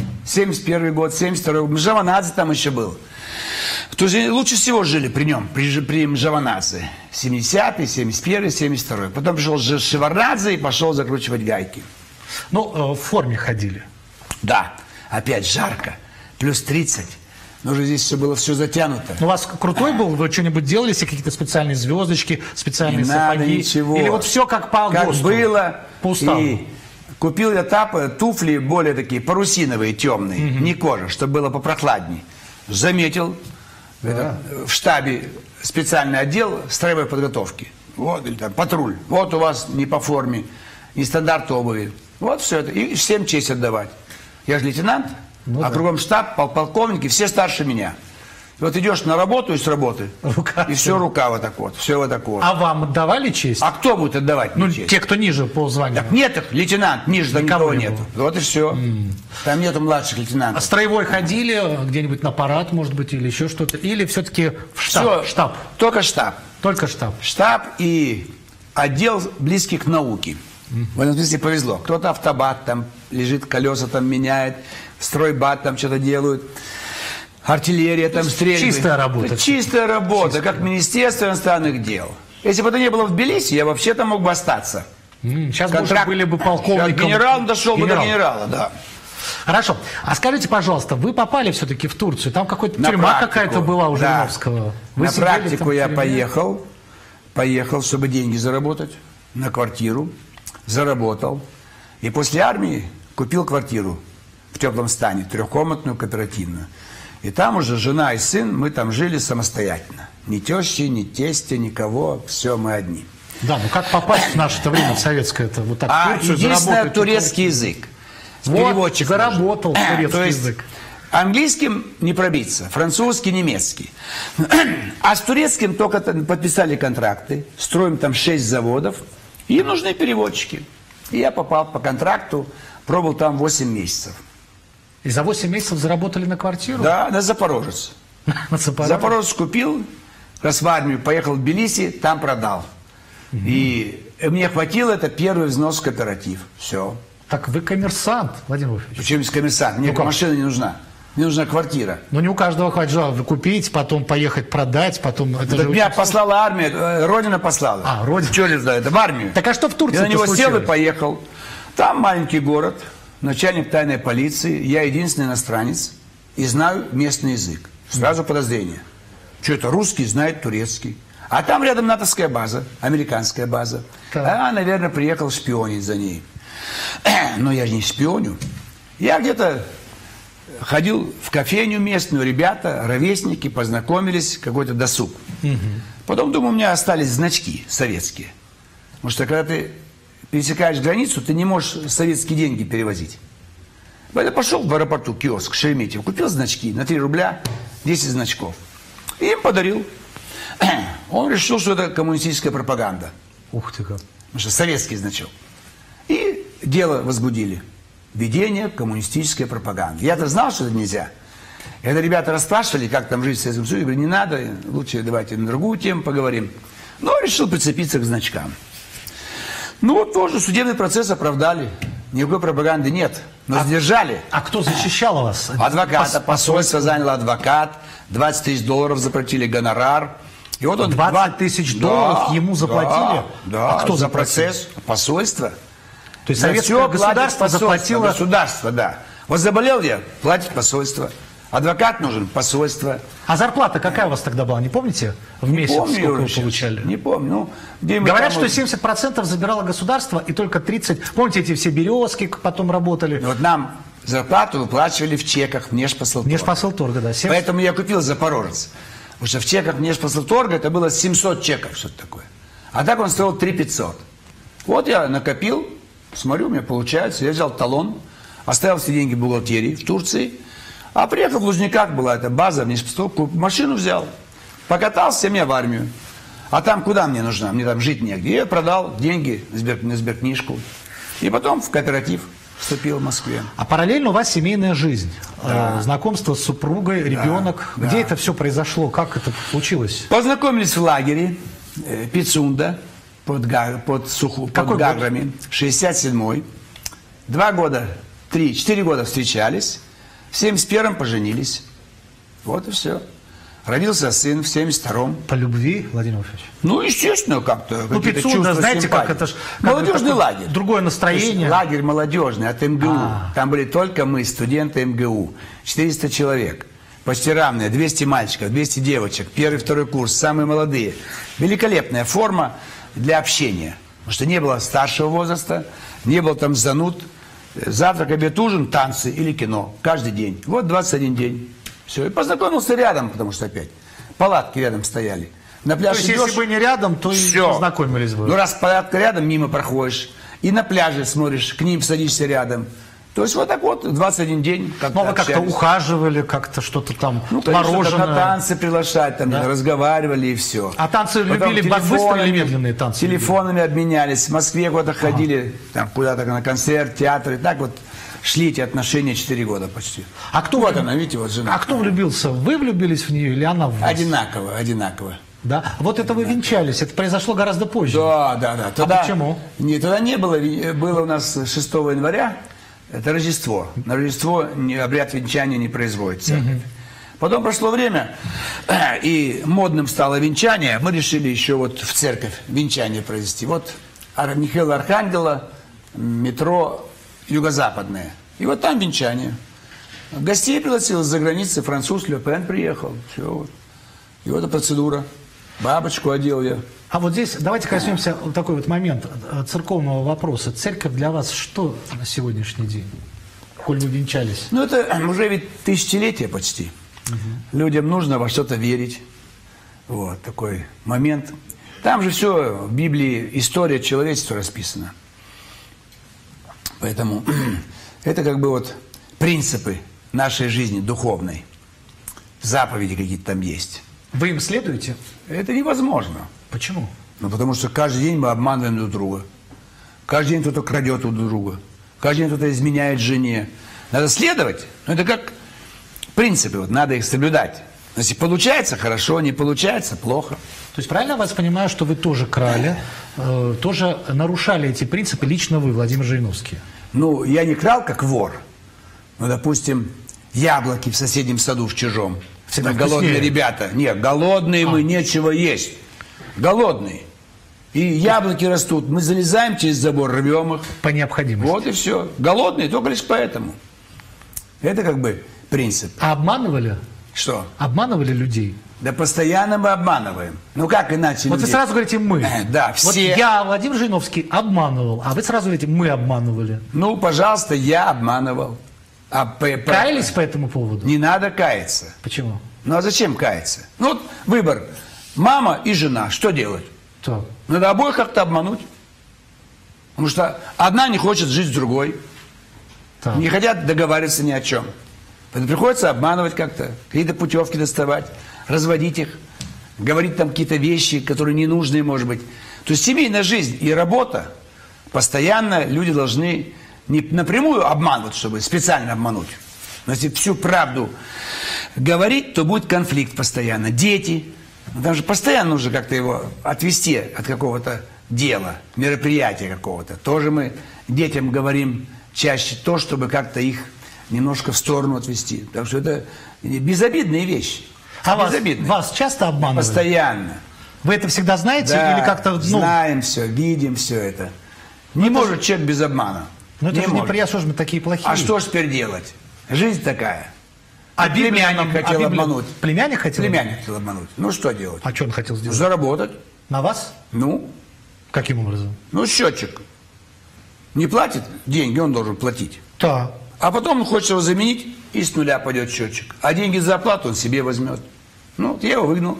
71 год, 72 год. Мжаванадзе там еще был. Кто же лучше всего жили при нем, при Мжаванадзе. 70-й, 71-й, 72-й. Потом пришел Шеварднадзе и пошел закручивать гайки. Ну, в форме ходили. Да, опять жарко, плюс 30. Но уже здесь было все затянуто. У вас крутой был? Вы что-нибудь делали, себе какие-то специальные звездочки, специальные сапоги? Надо ничего. Или вот все как по ГОСТу? Как было. По уставу. И купил я туфли более такие парусиновые, темные, не кожа, чтобы было попрохладней. Заметил в штабе специальный отдел строевой подготовки. Вот, или там патруль. Вот у вас не по форме, не стандарт обуви. Вот все это. И всем честь отдавать. Я же лейтенант, кругом штаб, полковники, все старше меня. Вот идешь на работу и с работы, и все рука вот так вот, все вот так вот. А вам давали честь? А кто будет отдавать мне честь? Те, кто ниже по званию. Так нет их, лейтенант, ниже там никого нету. Вот и все. Там нету младших лейтенантов. А строевой ходили где-нибудь на парад, может быть, или еще что-то? Или все-таки в штаб? Все, штаб? Только штаб. Только штаб. Штаб и отдел близкий к науке. В этом смысле повезло. Кто-то автобат там лежит, колеса там меняет, стройбат там что-то делают. Артиллерия там стреляет. Чистая работа. Чистая работа, как Министерство иностранных дел. Если бы это не было в Тбилиси, я вообще там мог бы остаться. Сейчас были бы полковником. Генерал дошел бы до генерала, да. Хорошо. А скажите, пожалуйста, вы попали все-таки в Турцию? Там какая-то тюрьма какая-то была у Жириновского. На практику я поехал, чтобы деньги заработать на квартиру. Заработал. И после армии купил квартиру в теплом стане, 3-комнатную, кооперативную. И там уже жена и сын, мы там жили самостоятельно. Ни тещи, ни тестя, никого, все мы одни. Да, ну как попасть в наше время, в советское, это вот так в Турцию единственное, турецкий язык. Вот, заработал турецкий язык. Английским не пробиться, французский, немецкий. А с турецким только подписали контракты, строим там 6 заводов, и им нужны переводчики. И я попал по контракту, пробовал там 8 месяцев. И за 8 месяцев заработали на квартиру? Да, на Запорожец. Запорожец купил, раз в армию, поехал в Тбилиси, там продал. И мне хватило, это первый взнос в кооператив. Все. Так вы коммерсант, Владимир Вольфович. Почему без коммерсант? Мне машина не нужна. Мне нужна квартира. Но не у каждого хватит желания купить, потом поехать продать, потом... Это меня послала армия, Родина послала. А, Родина. Что ли, это в армию. Так а что в Турции я на него случилось? сел и поехал. Там маленький город, начальник тайной полиции, я единственный иностранец и знаю местный язык. Сразу подозрение. Что это, русский знает турецкий. А там рядом натовская база, американская база. А, наверное, приехал шпионить за ней. Но я же не шпионю. Я где-то ходил в кофейню местную, ребята, ровесники, познакомились, какой-то досуг. Потом, думаю, у меня остались значки советские. Потому что, когда ты пересекаешь границу, ты не можешь советские деньги перевозить. Я пошел в аэропорту, киоск, Шереметьево, купил значки на 3 рубля, 10 значков. И им подарил. Он решил, что это коммунистическая пропаганда. Ух ты как. Потому что советский значок. И дело возбудили. Ведение коммунистической пропаганды. Я-то знал, что это нельзя. Это ребята расспрашивали, как там жить в Советском Союзе. Я говорю, не надо, лучше давайте на другую тему поговорим. Но решил прицепиться к значкам. Ну вот тоже судебный процесс оправдали. Никакой пропаганды нет. Но задержали. А кто защищал вас? Адвоката, посольство заняло адвокат, $20 000 заплатили гонорар. И вот он 20 000 долларов ему заплатили? Да, а кто за заплатил? процесс? Посольство. То есть советское государство заплатило... Государство, да. Вот заболел я, платит посольство. Адвокат нужен, посольство. А зарплата какая у вас тогда была, не помните? В месяц сколько вы получали? Не помню. Ну, говорят, что 70% забирало государство, и только 30%... Помните, эти все березки потом работали? Вот нам зарплату выплачивали в чеках Внешпосылторга. Внешпосылторга, да. 70... Поэтому я купил Запорожец. Потому что в чеках Внешпосылторга это было 700 чеков, что-то такое. А так он стоил 3500. Вот я накопил, смотрю, у меня получается. Я взял талон, оставил все деньги в бухгалтерии в Турции. А приехал в Лужниках, была эта база, машину взял, покатался меня в армию. А там куда мне нужна? Мне там жить негде. Я продал деньги на сберкнижку. И потом в кооператив вступил в Москве. А параллельно у вас семейная жизнь. Да. Знакомство с супругой, ребенок. Да. Где это все произошло? Как это случилось? Познакомились в лагере Пицунда под Гаграми. 67-й. 4 года встречались. В 71-м поженились. Вот и все. Родился сын в 72-м. По любви, Владимир Владимирович? Ну, естественно, как-то. Ну, Пицунда, знаете, симпатии. как это ж... Молодежный лагерь. Другое настроение. Лагерь молодежный от МГУ. Там были только мы, студенты МГУ. 400 человек. Почти равные. 200 мальчиков, 200 девочек. Первый, второй курс. Самые молодые. Великолепная форма для общения. Потому что не было старшего возраста, не было там зануд. Завтрак, обед, ужин, танцы или кино. Каждый день. Вот 21 день. Все. И познакомился рядом, потому что опять палатки рядом стояли. На пляж то есть, если бы не рядом, то и познакомились бы. Ну, раз палатка рядом, мимо проходишь. И на пляже смотришь, к ним садишься рядом. То есть вот так вот, 21 день. Ну, вы как-то ухаживали, как-то что-то там, ну, мороженое. На танцы приглашать, там, да? Разговаривали и все. А танцы любили быстрые или медленные танцы? Телефонами обменялись. В Москве куда-то ходили, там, куда-то на концерт, театр. И так вот шли эти отношения 4 года почти. А кто вот она, видите, вот жена. А кто влюбился? Вы влюбились в нее или она в вас? Одинаково, одинаково. Да? Вот это вы венчались, это произошло гораздо позже. Да. Тогда, почему? Тогда не было, было у нас 6 января. Это Рождество. На Рождество обряд венчания не производится. Потом прошло время, и модным стало венчание. Мы решили еще вот в церковь венчание произвести. Вот Михаила Архангела, метро Юго-Западное. И вот там венчание. Гостей пригласил из-за границы, француз Ле Пен приехал. Все вот. И вот эта процедура. Бабочку одел я. А вот здесь давайте коснемся такой вот момент церковного вопроса. Церковь для вас что на сегодняшний день, коль вы венчались? Ну, это уже ведь тысячелетие почти. Людям нужно во что-то верить. Вот такой момент. Там же все в Библии, история человечества расписана. Поэтому это как бы вот принципы нашей жизни духовной. Заповеди какие-то там есть. Вы им следуете? Это невозможно. Почему? Ну, потому что каждый день мы обманываем друг друга. Каждый день кто-то крадет у друг друга. Каждый день кто-то изменяет жене. Надо следовать. Ну, это как принципы, вот, надо их соблюдать. Если получается, хорошо, не получается, плохо. То есть правильно я вас понимаю, что вы тоже крали, тоже нарушали эти принципы лично вы, Владимир Жириновский? Ну, я не крал, как вор. Ну, допустим, яблоки в соседнем саду в чужом. Всегда голодные ребята. Нет, голодные мы, нечего есть. Голодные. И яблоки растут. Мы залезаем через забор, рвем их. По необходимости. Вот и все. Голодные только лишь поэтому. Это как бы принцип. А обманывали? Что? Обманывали людей? Да постоянно мы обманываем. Ну как иначе? Вот людей? вы сразу говорите «мы». Да, все. Вот я, Владимир Жириновский, обманывал, а вы сразу говорите «мы обманывали». Ну, пожалуйста, я обманывал. Каялись по этому поводу? Не надо каяться. Почему? Ну а зачем каяться? Ну вот выбор. Мама и жена. Что делать? Так. Надо обоих как-то обмануть. Потому что одна не хочет жить с другой. Так. Не хотят договариваться ни о чем. Поэтому приходится обманывать как-то. Какие-то путевки доставать. Разводить их. Говорить там какие-то вещи, которые ненужные, может быть. То есть семейная жизнь и работа. Постоянно люди должны не напрямую обманывать, чтобы специально обмануть. Но если всю правду говорить, то будет конфликт постоянно. Дети, там же постоянно нужно как-то его отвести от какого-то дела, мероприятия какого-то. Тоже мы детям говорим чаще то, чтобы как-то их немножко в сторону отвести. Так что это безобидные вещи. А безобидные. вас часто обманывают? Постоянно. Вы это всегда знаете Да, или как-то... знаем все, видим все это. Не может человек без обмана. Ну это же не может. приятно, что же мы такие плохие. А что ж теперь делать? Жизнь такая. А племянник хотел обмануть. Племянник хотел? Племянник хотел обмануть. Ну что делать? А что он хотел сделать? Заработать. На вас? Ну, Каким образом? ну счетчик. Не платит деньги, он должен платить. Да. А потом он хочет его заменить, и с нуля пойдет счетчик. А деньги за оплату он себе возьмет. Ну, вот я его выгнал.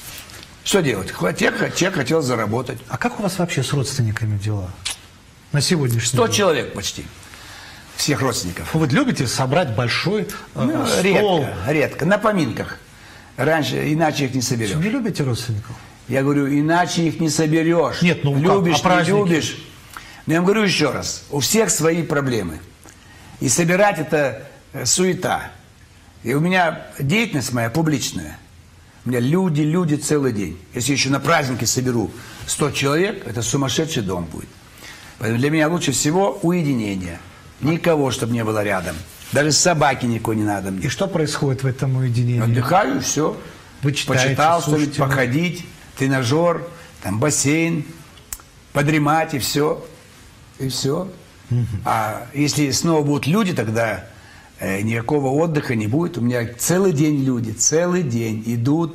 Что делать? Человек хотел заработать. А как у вас вообще с родственниками дела? На сегодняшний 100 день? человек почти. Всех родственников. Вы любите собрать большой стол? Редко. На поминках. Раньше, иначе их не соберешь. Не любите родственников? Я говорю, иначе их не соберешь. Нет, ну любишь, как? А праздники? не любишь. Но я вам говорю еще раз, у всех свои проблемы. И собирать это суета. И у меня деятельность моя публичная. У меня люди целый день. Если еще на празднике соберу 100 человек, это сумасшедший дом будет. Поэтому для меня лучше всего уединение. Никого, чтобы не было рядом. Даже собаки никакой не надо мне. И что происходит в этом уединении? Отдыхаю, все. Вы читаете, Почитал, слушаете, что-нибудь, походить, тренажер, там бассейн, подремать и все. И все. А если снова будут люди, тогда никакого отдыха не будет. У меня целый день люди, целый день идут.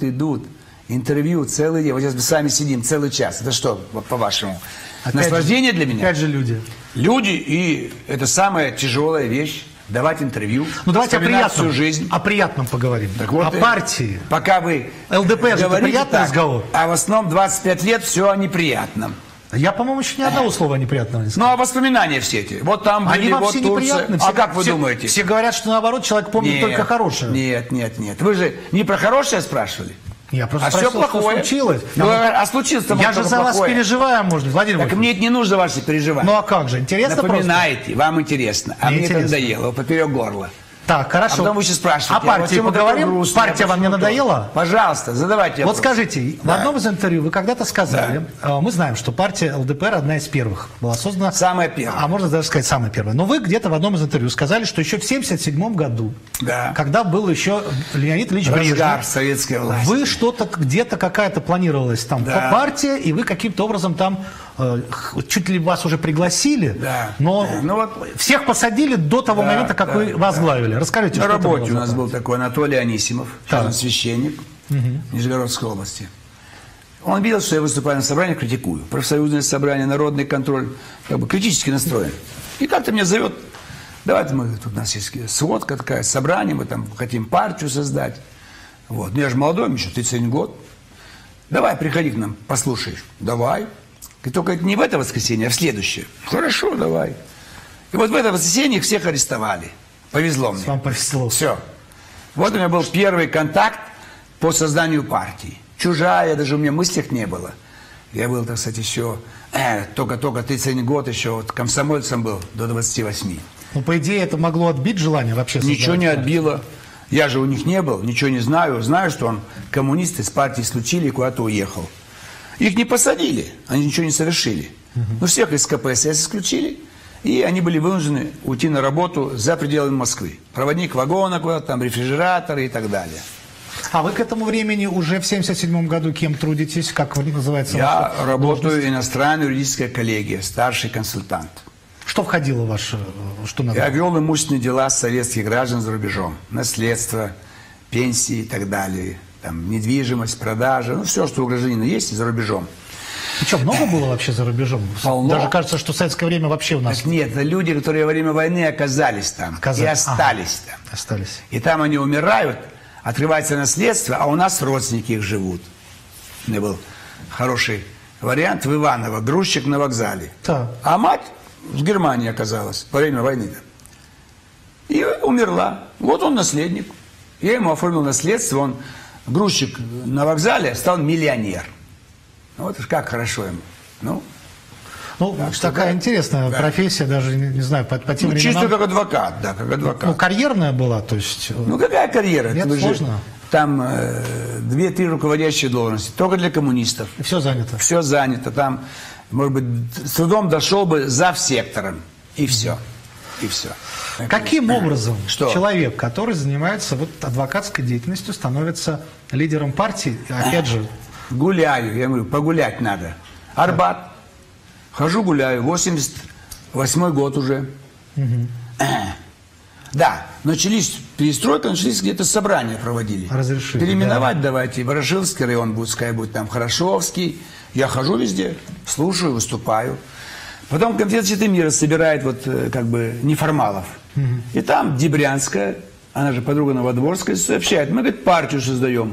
Интервью целый день. Вот сейчас мы сами сидим целый час. Это что, по-вашему? Наслаждение для меня? Опять же люди. Люди, и это самая тяжелая вещь. Давать интервью. Ну давайте о вспоминать приятном, всю жизнь. о приятном поговорим. Так вот, о партии. Пока вы ЛДПР же это говорите приятный так, разговор. а в основном 25 лет все о неприятном. Я, по-моему, еще ни одного слова неприятного не сказал. Ну, а воспоминания все эти. Вот там были, Они вот вообще Турция. неприятны. А как вы думаете? Все говорят, что наоборот, человек помнит только хорошее. Нет. Вы же не про хорошее спрашивали? Я просто А спросил, все плохое. что случилось. Ну, а случилось-то Я же за вас переживаю, может быть, Владимир Так Вольфович. мне это не нужно ваши переживания. Ну а как же, интересно Напоминаете, вам интересно. А мне это интересно. надоело, поперек горла. Так, хорошо. А потом вы сейчас спрашиваете. О партии вот поговорим? грустный, Партия вам не надоела? Пожалуйста, задавайте Вот вопрос. скажите, в одном из интервью вы когда-то сказали, мы знаем, что партия ЛДПР одна из первых была создана. Самая первая. А можно даже сказать, самая первая. Но вы где-то в одном из интервью сказали, что еще в 1977 году, Да. когда был еще Леонид Ильич Разгар Брежнев, советской власти. вы что-то, где-то какая-то планировалась там Да. партия, и вы каким-то образом там, чуть ли вас уже пригласили, Да. но Ну вот- всех посадили до того Да, момента, как да, вы возглавили. Расскажите, На что это было работе у за нас партия? был такой Анатолий Анисимов, Так. он священник Нижегородской области. Он видел, что я выступаю на собрании, критикую. Профсоюзное собрание, народный контроль, как бы критически настроен. И как-то меня зовет, давайте мы, тут у нас есть сводка такая, собрание, мы там хотим партию создать. Вот. Ну, я же молодой, мне еще 31 год. Давай, приходи к нам, послушаешь. Давай. И только не в это воскресенье, а в следующее. Хорошо, давай. И вот в это воскресенье их всех арестовали. Повезло мне. Вам повезло. Все. Вот у меня был первый контакт по созданию партии. Чужая, даже у меня в мыслях не было. Я был, так сказать, еще только 31 год, еще вот комсомольцем был до 28. Ну, по идее, это могло отбить желание вообще создавать Ничего не партию. отбило. Я же у них не был, ничего не знаю. Знаю, что он коммунисты из партии исключили и куда-то уехал. Их не посадили, они ничего не совершили. Но всех из КПСС исключили, и они были вынуждены уйти на работу за пределами Москвы. Проводник вагона куда-то, там рефрижераторы и так далее. А вы к этому времени уже в 1977 году кем трудитесь? Как называется Я ваша работаю должность? иностранная юридическая коллегия, старший консультант. Что входило в ваше... Что надо? Я вел имущественные дела советских граждан за рубежом. Наследство, пенсии и так далее. Там, недвижимость, продажа, ну все, что у гражданина есть за рубежом. И что, много было вообще за рубежом? Полно. Даже кажется, что в советское время вообще у нас Так нет, это люди, которые во время войны оказались там и остались там. остались. И там они умирают, отрывается наследство, а у нас родственники их живут. У меня был хороший вариант в Иваново, грузчик на вокзале. Так. А мать в Германии оказалась во время войны. И умерла. Вот он наследник. Я ему оформил наследство, он грузчик на вокзале, стал миллионер. Ну, вот как хорошо ему. Ну, Ну, такая интересная профессия, даже, не знаю, по тем временам. Чисто как адвокат, да, как адвокат. Ну, карьерная была, то есть... Ну, какая карьера? Нет, сложно. Там 2-3 руководящие должности, только для коммунистов. И все занято. Все занято. Там, может быть, с трудом дошел бы завсектором. И все. И все. Каким образом Что? человек, который занимается вот адвокатской деятельностью, становится лидером партии? Опять же... Гуляю, я говорю, погулять надо. Арбат. Хожу, гуляю. 88-й год уже. Да, начались перестройка, начались где-то собрания проводили. Разрешили. Переименовать давайте. Ворошиловский район будет, пускай будет там Хорошовский. Я хожу везде, слушаю, выступаю. Потом комитет «Защиты мира» собирает вот как бы неформалов. И там Дебрянская, она же подруга Новодворская, сообщает, мы, говорит, партию создаем.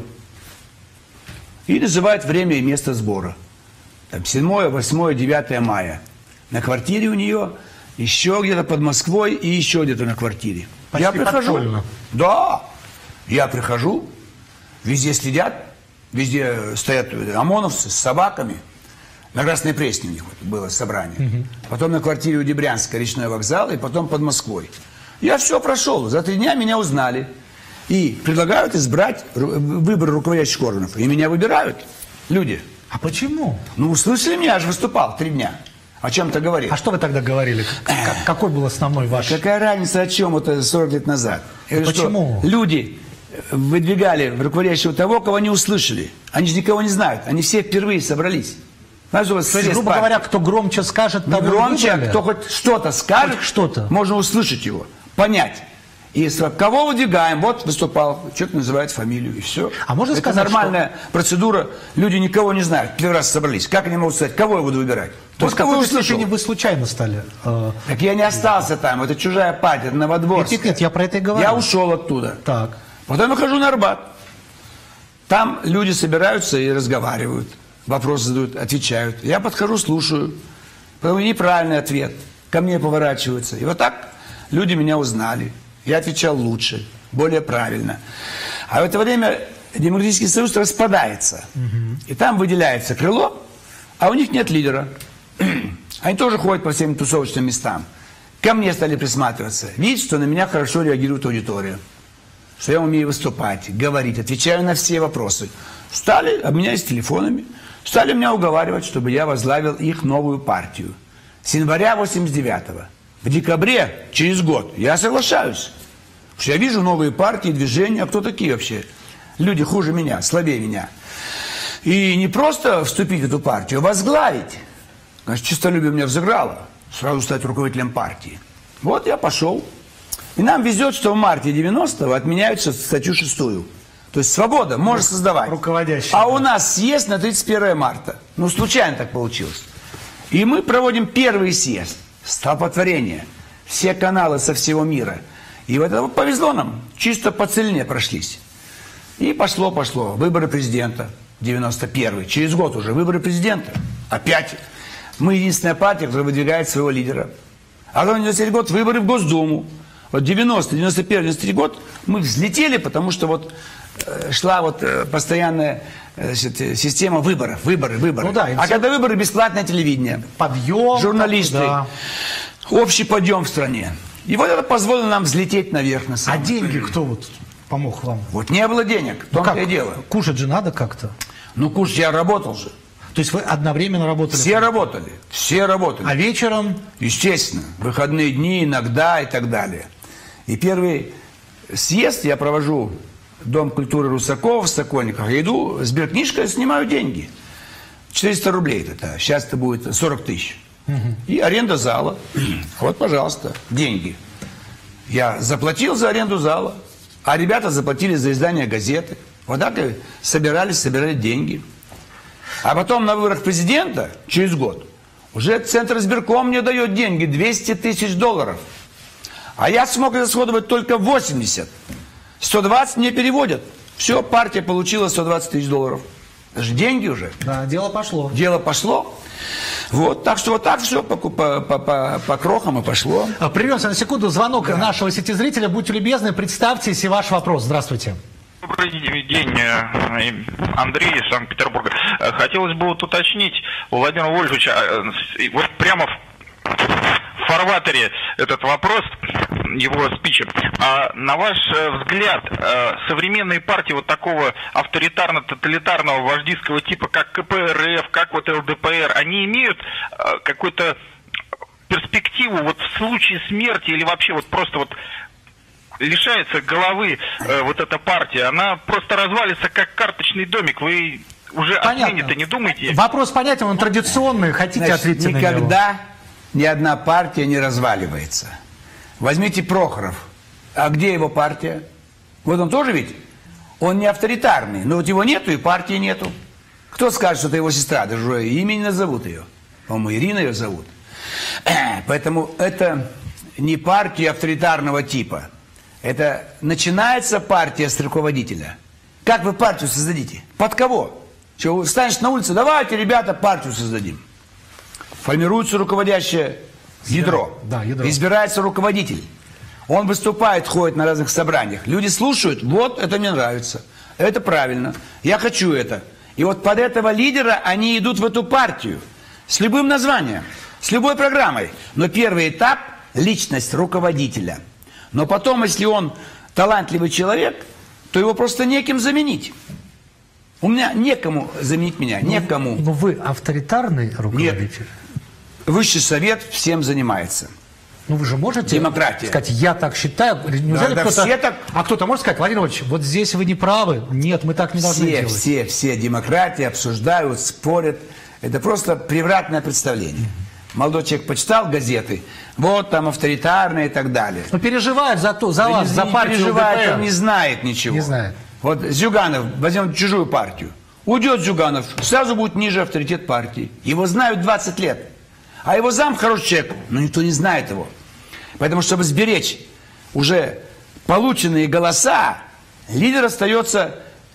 И называет время и место сбора. Там 7, 8, 9 мая. На квартире у нее, еще где-то под Москвой и еще где-то на квартире. Почти я прихожу. подпольно. Да, я прихожу, везде следят, везде стоят ОМОНовцы с собаками. На Красной Пресне у них было собрание. Потом на квартире у Дебрянска, речной вокзал, и потом под Москвой. Я все прошел. За 3 дня меня узнали. И предлагают избрать выборы руководящих органов. И меня выбирают люди. А почему? Ну, услышали меня, я же выступал 3 дня. О чем-то говорил. А что вы тогда говорили? Какой был основной ваш? Какая разница, о чем это 40 лет назад? Я говорю, почему? Что люди выдвигали в руководящего того, кого не услышали. Они же никого не знают. Они все впервые собрались. Знаешь, у вас То есть, грубо говоря, кто громче скажет, того громче, выбрали? кто хоть что-то скажет, что-то. можно услышать его, понять. И кого выдвигаем, вот выступал, человек называет фамилию, и все. А можно это сказать, нормальная процедура, люди никого не знают, первый раз собрались. Как они могут сказать, кого я буду выбирать? То есть, кого в я какой-то услышал? степени вы случайно стали? Так я не остался там, это чужая партия, это Новодворская. Нет, я про это и говорю. Я ушел оттуда. Так. Потом я хожу на Арбат. Там люди собираются и разговаривают. Вопросы задают, отвечают. Я подхожу, слушаю. Потом неправильный ответ. Ко мне поворачиваются. И вот так люди меня узнали. Я отвечал лучше, более правильно. А в это время Демократический союз распадается. И там выделяется крыло, а у них нет лидера. Они тоже ходят по всем тусовочным местам. Ко мне стали присматриваться. Видят, что на меня хорошо реагирует аудитория. Что я умею выступать, говорить, отвечаю на все вопросы. Стали обменялись телефонами. Стали меня уговаривать, чтобы я возглавил их новую партию. С января 89-го. В декабре, через год, я соглашаюсь. Потому что я вижу новые партии, движения. А кто такие вообще? Люди хуже меня, слабее меня. И не просто вступить в эту партию, а возглавить. Значит, честолюбие меня взыграло. Сразу стать руководителем партии. Вот я пошел. И нам везет, что в марте 90-го отменяют статью 6-ю. То есть свобода может создавать. Руководящий. А у нас съезд на 31 марта. Ну, случайно так получилось. И мы проводим первый съезд. Столпотворение. Все каналы со всего мира. И вот это повезло нам. Чисто по целине прошлись. И пошло. Выборы президента. 91-й. Через год уже выборы президента. Опять. Мы единственная партия, которая выдвигает своего лидера. А потом 93 год выборы в Госдуму. Вот 90, 91, 93 год мы взлетели, потому что вот шла вот постоянная система выборов, выборы. Ну да, а когда выборы, бесплатное телевидение. Подъем. Журналисты. Да. Общий подъем в стране. И вот это позволило нам взлететь наверх. На А деньги кто вот помог вам? Вот не было денег, в том-то и дело. Кушать же надо как-то. Ну, кушать я работал же. То есть вы одновременно работали? Все работали. А вечером? Естественно. Выходные дни иногда и так далее. И первый съезд я провожу в Дом культуры Русакова в Сокольниках. Я иду, сберкнижка, снимаю деньги. 400 рублей это. Сейчас это будет 40 тысяч. И аренда зала. Вот, пожалуйста, деньги. Я заплатил за аренду зала, а ребята заплатили за издание газеты. Вот так и собирали деньги. А потом на выборах президента, через год, уже Центр избирком мне дает деньги, 200 тысяч долларов. А я смог расходовать только 80. 120 мне переводят. Все, партия получила 120 тысяч долларов. Это же деньги уже. Да, дело пошло. Вот, так что вот так все по крохам и пошло. Прервемся на секунду. Звонок нашего сетезрителя. Будьте любезны, представьтесь и ваш вопрос. Здравствуйте. Добрый день, Андрей из Санкт-Петербурга. Хотелось бы вот уточнить у Владимира Вольфовича, вот прямо в фарватере этот вопрос, его спича. А на ваш взгляд, современные партии вот такого авторитарно-тоталитарного вождистского типа, как КПРФ, как вот ЛДПР, они имеют какую-то перспективу вот в случае смерти или вообще вот просто вот лишается головы вот эта партия, она просто развалится как карточный домик. Вы уже о смене-то не думаете? Вопрос понятен, он традиционный. Хотите ответить на него? Никогда ни одна партия не разваливается. Возьмите Прохоров. А где его партия? Вот он тоже ведь, он не авторитарный, но вот его нету и партии нету. Кто скажет, что это его сестра? Даже уже имя не назовут ее. По-моему, Ирина ее зовут. Поэтому это не партия авторитарного типа. Это начинается партия с руководителя. Как вы партию создадите? Под кого? Что, встанешь на улицу, давайте, ребята, партию создадим. Формируется руководящее ядро. Да, ядро. Избирается руководитель. Он выступает, ходит на разных собраниях. Люди слушают, вот это мне нравится. Это правильно. Я хочу это. И вот под этого лидера они идут в эту партию. С любым названием, с любой программой. Но первый этап – личность руководителя. Но потом, если он талантливый человек, то его просто неким заменить. У меня некому заменить меня, некому. Но вы авторитарный руководитель? Нет. Высший совет всем занимается. Ну вы же можете Демократия. сказать, я так считаю. Неужели да, кто-то... все так... А кто-то может сказать, Владимир Владимирович, вот здесь вы не правы. Нет, мы так не должны делать. Все демократии обсуждают, спорят. Это просто превратное представление. Молодой человек почитал газеты, вот там авторитарные и так далее. Но переживает за вас, за партию переживает, ЛДПР. он не знает ничего. Не знает. Вот Зюганов, возьмем чужую партию. Уйдет Зюганов, сразу будет ниже авторитет партии. Его знают 20 лет. А его зам хороший человек, но никто не знает его. Поэтому, чтобы сберечь уже полученные голоса, лидер остается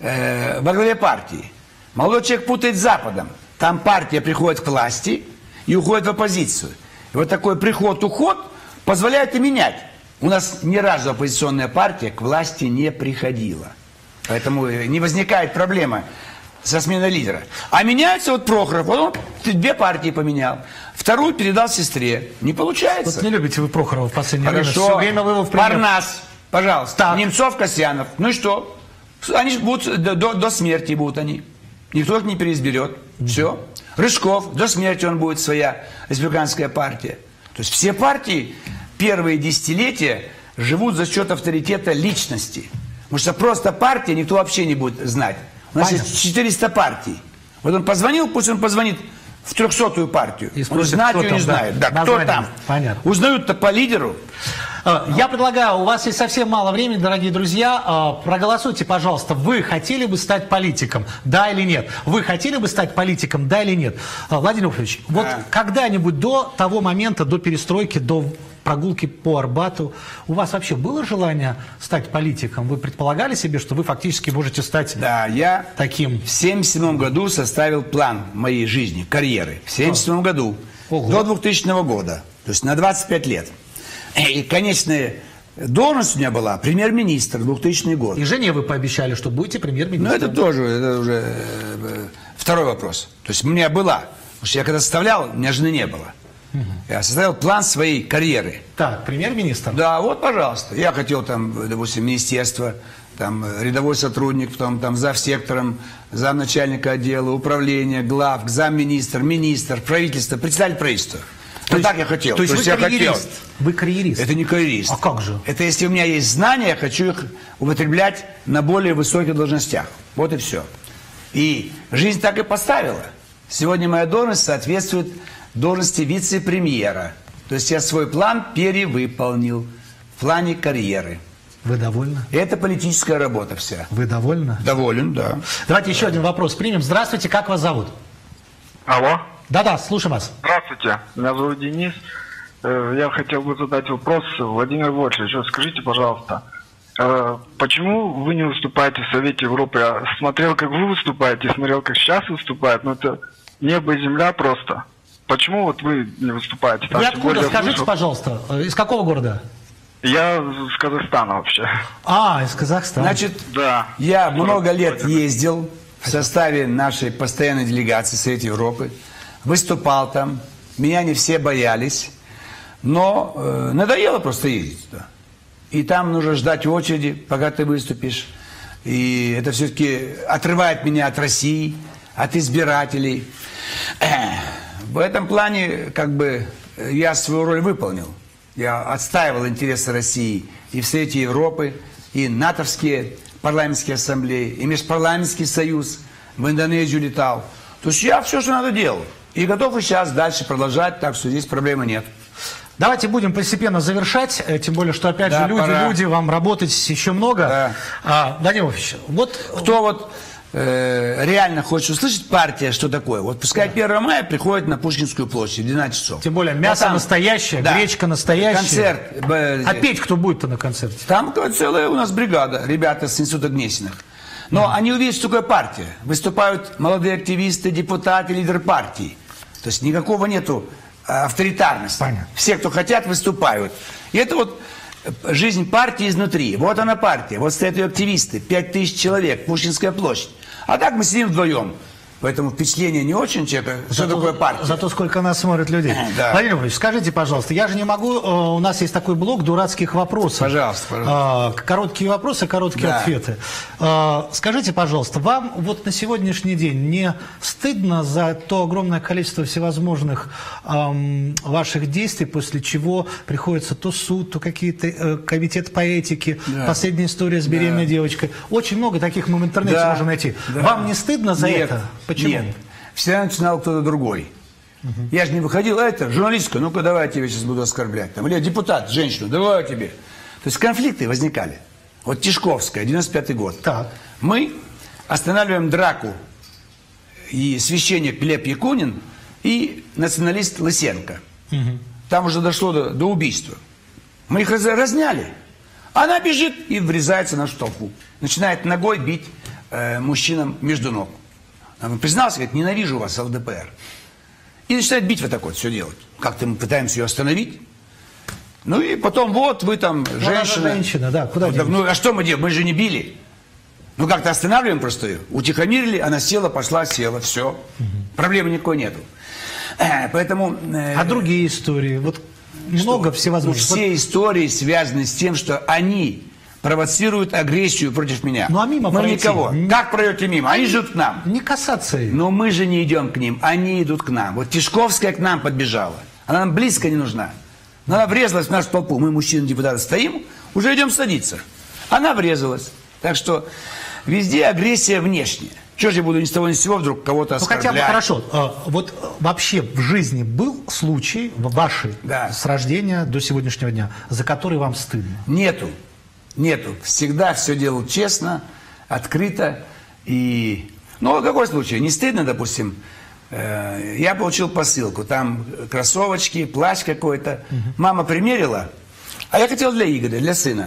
во главе партии. Молодой человек путает с Западом. Там партия приходит к власти и уходит в оппозицию. И вот такой приход-уход позволяет и менять. У нас ни разу оппозиционная партия к власти не приходила. Поэтому не возникает проблема со сменой лидера. А меняется вот Прохоров. Вот он 2 партии поменял. Вторую передал сестре. Не получается. Вот не любите вы Прохорова в последнее время. Хорошо. Все время вы его в пример. Парнас, пожалуйста. Так. Немцов, Касьянов. Ну и что? Они будут до смерти будут они. Никто их не переизберет. Все. Рыжков, до смерти он будет своя республиканская партия. То есть все партии первые десятилетия живут за счет авторитета личности. Потому что просто партия никто вообще не будет знать. У нас есть 400 партий. Вот он позвонил, пусть он позвонит в 300-ю партию. И спросит, он знает кто ее, там, не знает. да. Да, кто там? Понятно. Узнают-то по лидеру. Я предлагаю, у вас есть совсем мало времени, дорогие друзья, проголосуйте, пожалуйста, вы хотели бы стать политиком, да или нет? Вы хотели бы стать политиком, да или нет? Владимир Вольфович, вот когда-нибудь до того момента, до перестройки, до прогулки по Арбату, у вас вообще было желание стать политиком? Вы предполагали себе, что вы фактически можете стать я таким? В 1977 году составил план моей жизни, карьеры. В 1977 году, до 2000 года, то есть на 25 лет. И конечная должность у меня была премьер-министр, 2000 год. И жене вы пообещали, что будете премьер-министром? Ну, это уже второй вопрос. То есть у меня была, потому что я когда составлял, у меня жены не было. Я составил план своей карьеры. Так, премьер-министр? Да, вот, пожалуйста. Я хотел там, допустим, министерство, там рядовой сотрудник, потом там завсектором, замначальника отдела, управления, глав, замминистр, министр, правительство, председатель правительства. Вот так я хотел. То есть вы карьерист? Вы карьерист? Это не карьерист. А как же? Это если у меня есть знания, я хочу их употреблять на более высоких должностях. Вот и все. И жизнь так и поставила. Сегодня моя должность соответствует должности вице-премьера. То есть я свой план перевыполнил в плане карьеры. Вы довольны? Это политическая работа вся. Вы довольны? Доволен, да. Давайте еще один вопрос примем. Здравствуйте, как вас зовут? Алло. Да-да, слушаем вас. Здравствуйте, меня зовут Денис. Я хотел бы задать вопрос Владимиру Вольфовичу. Скажите, пожалуйста, почему вы не выступаете в Совете Европы? Я смотрел, как вы выступаете, смотрел, как сейчас выступают, но это небо и земля просто. Почему вот вы не выступаете? Там, Вы откуда, скажите, пожалуйста, из какого города? Я с Казахстана вообще. Из Казахстана. Значит, Да. я много лет ездил в составе нашей постоянной делегации Совета Европы, выступал там, меня не все боялись, но надоело просто ездить туда. И там нужно ждать очереди, пока ты выступишь. И это все-таки отрывает меня от России, от избирателей. В этом плане, как бы, я свою роль выполнил. Я отстаивал интересы России и в Совете Европы, и натовские парламентские ассамблеи, и межпарламентский союз, в Индонезию летал. То есть я все, что надо, делал. И готов и сейчас дальше продолжать, так что здесь проблемы нет. Давайте будем постепенно завершать, тем более, что, опять же, люди, вам работать еще много. Да. Данил Вович, вот... Кто реально хочет услышать партия, что такое, вот пускай 1 мая приходит на Пушкинскую площадь, 12 часов. Тем более, мясо там, настоящее, да, гречка настоящая. Концерт. А петь кто будет-то на концерте? Там целая у нас бригада, ребята с Института Гнесиных. Но они увидят, что такое партия. Выступают молодые активисты, депутаты, лидеры партии. То есть никакого нету авторитарности. Понятно. Все, кто хотят, выступают. И это вот жизнь партии изнутри. Вот она партия. Вот стоят ее активисты. 5000 человек. Пушкинская площадь. А так мы сидим вдвоем. Поэтому впечатление не очень человека, что такое партия. Зато сколько нас смотрят людей. Да. Владимир Владимирович, скажите, пожалуйста, я же не могу, у нас есть такой блок дурацких вопросов. Пожалуйста. Короткие вопросы, короткие ответы. Скажите, пожалуйста, вам вот на сегодняшний день не стыдно за то огромное количество всевозможных ваших действий, после чего приходится то суд, то какие-то комитеты по этике, последняя история с беременной девочкой. Очень много таких мы в интернете можем найти. Вам не стыдно за это? Почему? Нет. Всегда начинал кто-то другой. Я же не выходил, журналистка, ну-ка давай я тебя сейчас буду оскорблять. Там, или депутат, женщину, давай я тебе. То есть конфликты возникали. Вот Тишковская, 95-й год. Так. Мы останавливаем драку, и священник Глеб Якунин, и националист Лысенко. Там уже дошло до убийства. Мы их разняли. Она бежит и врезается в нашу толпу. Начинает ногой бить мужчинам между ног. Он признался, говорит, ненавижу вас, ЛДПР. И начинает бить вот так вот все делать. Как-то мы пытаемся ее остановить. Ну и потом вот вы там, женщина. Да, куда вот, ну а что мы делаем? Мы же не били. Ну как-то останавливаем просто ее. Утихомирили, она села, пошла, села, все. Проблемы никакой нету. Поэтому... А другие истории? Вот много всевозможных. Все истории связаны с тем, что они провоцируют агрессию против меня. Ну а мимо мы пройти? Никого. Как пройдете мимо? Они идут к нам. Не касаться их. Но мы же не идем к ним, они идут к нам. Вот Тишковская к нам подбежала. Она нам близко не нужна. Но она врезалась в нашу толпу. Мы, мужчины-депутаты, стоим, уже идем садиться. Она врезалась. Так что везде агрессия внешняя. Чего же я буду ни с того ни с сего вдруг кого-то оскорблять? Хотя бы хорошо. Вот вообще в жизни был случай вашей с рождения до сегодняшнего дня, за который вам стыдно? Нету. Нету. Всегда все делал честно, открыто. И... Ну, какой случай? Не стыдно, допустим, я получил посылку. Там кроссовочки, плащ какой-то. Мама примерила, а я хотел для Игоря, для сына.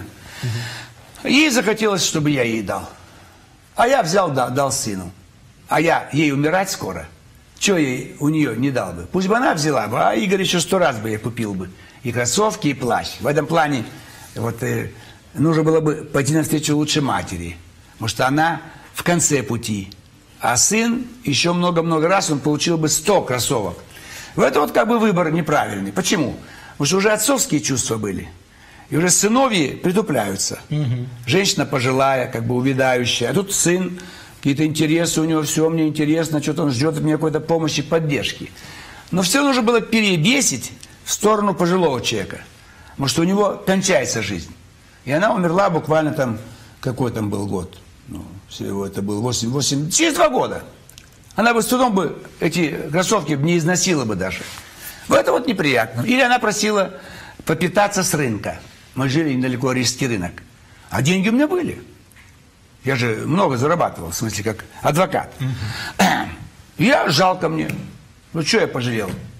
Ей захотелось, чтобы я ей дал. А я взял, дал сыну. А я ей умирать скоро. Чего ей у нее не дал бы? Пусть бы она взяла бы, а Игорь еще 100 раз бы я купил бы. И кроссовки, и плащ. В этом плане вот... нужно было бы пойти навстречу лучше матери. Потому что она в конце пути. А сын еще много-много раз он получил бы 100 кроссовок. В этом вот как бы выбор неправильный. Почему? Потому что уже отцовские чувства были. И уже сыновьи притупляются. Женщина пожилая, как бы увядающая. А тут сын, какие-то интересы у него, все мне интересно, что-то он ждет от меня какой-то помощи, поддержки. Но все нужно было перебесить в сторону пожилого человека. Потому что у него кончается жизнь. И она умерла буквально там, какой там был год? Ну, всего это был 8, через 2 года. Она бы с трудом бы эти кроссовки не износила бы даже. В это вот неприятно. Или она просила попитаться с рынка. Мы жили недалеко Рижский рынок. А деньги у меня были. Я же много зарабатывал, в смысле, как адвокат. Я жалко мне. Ну, что я пожалел?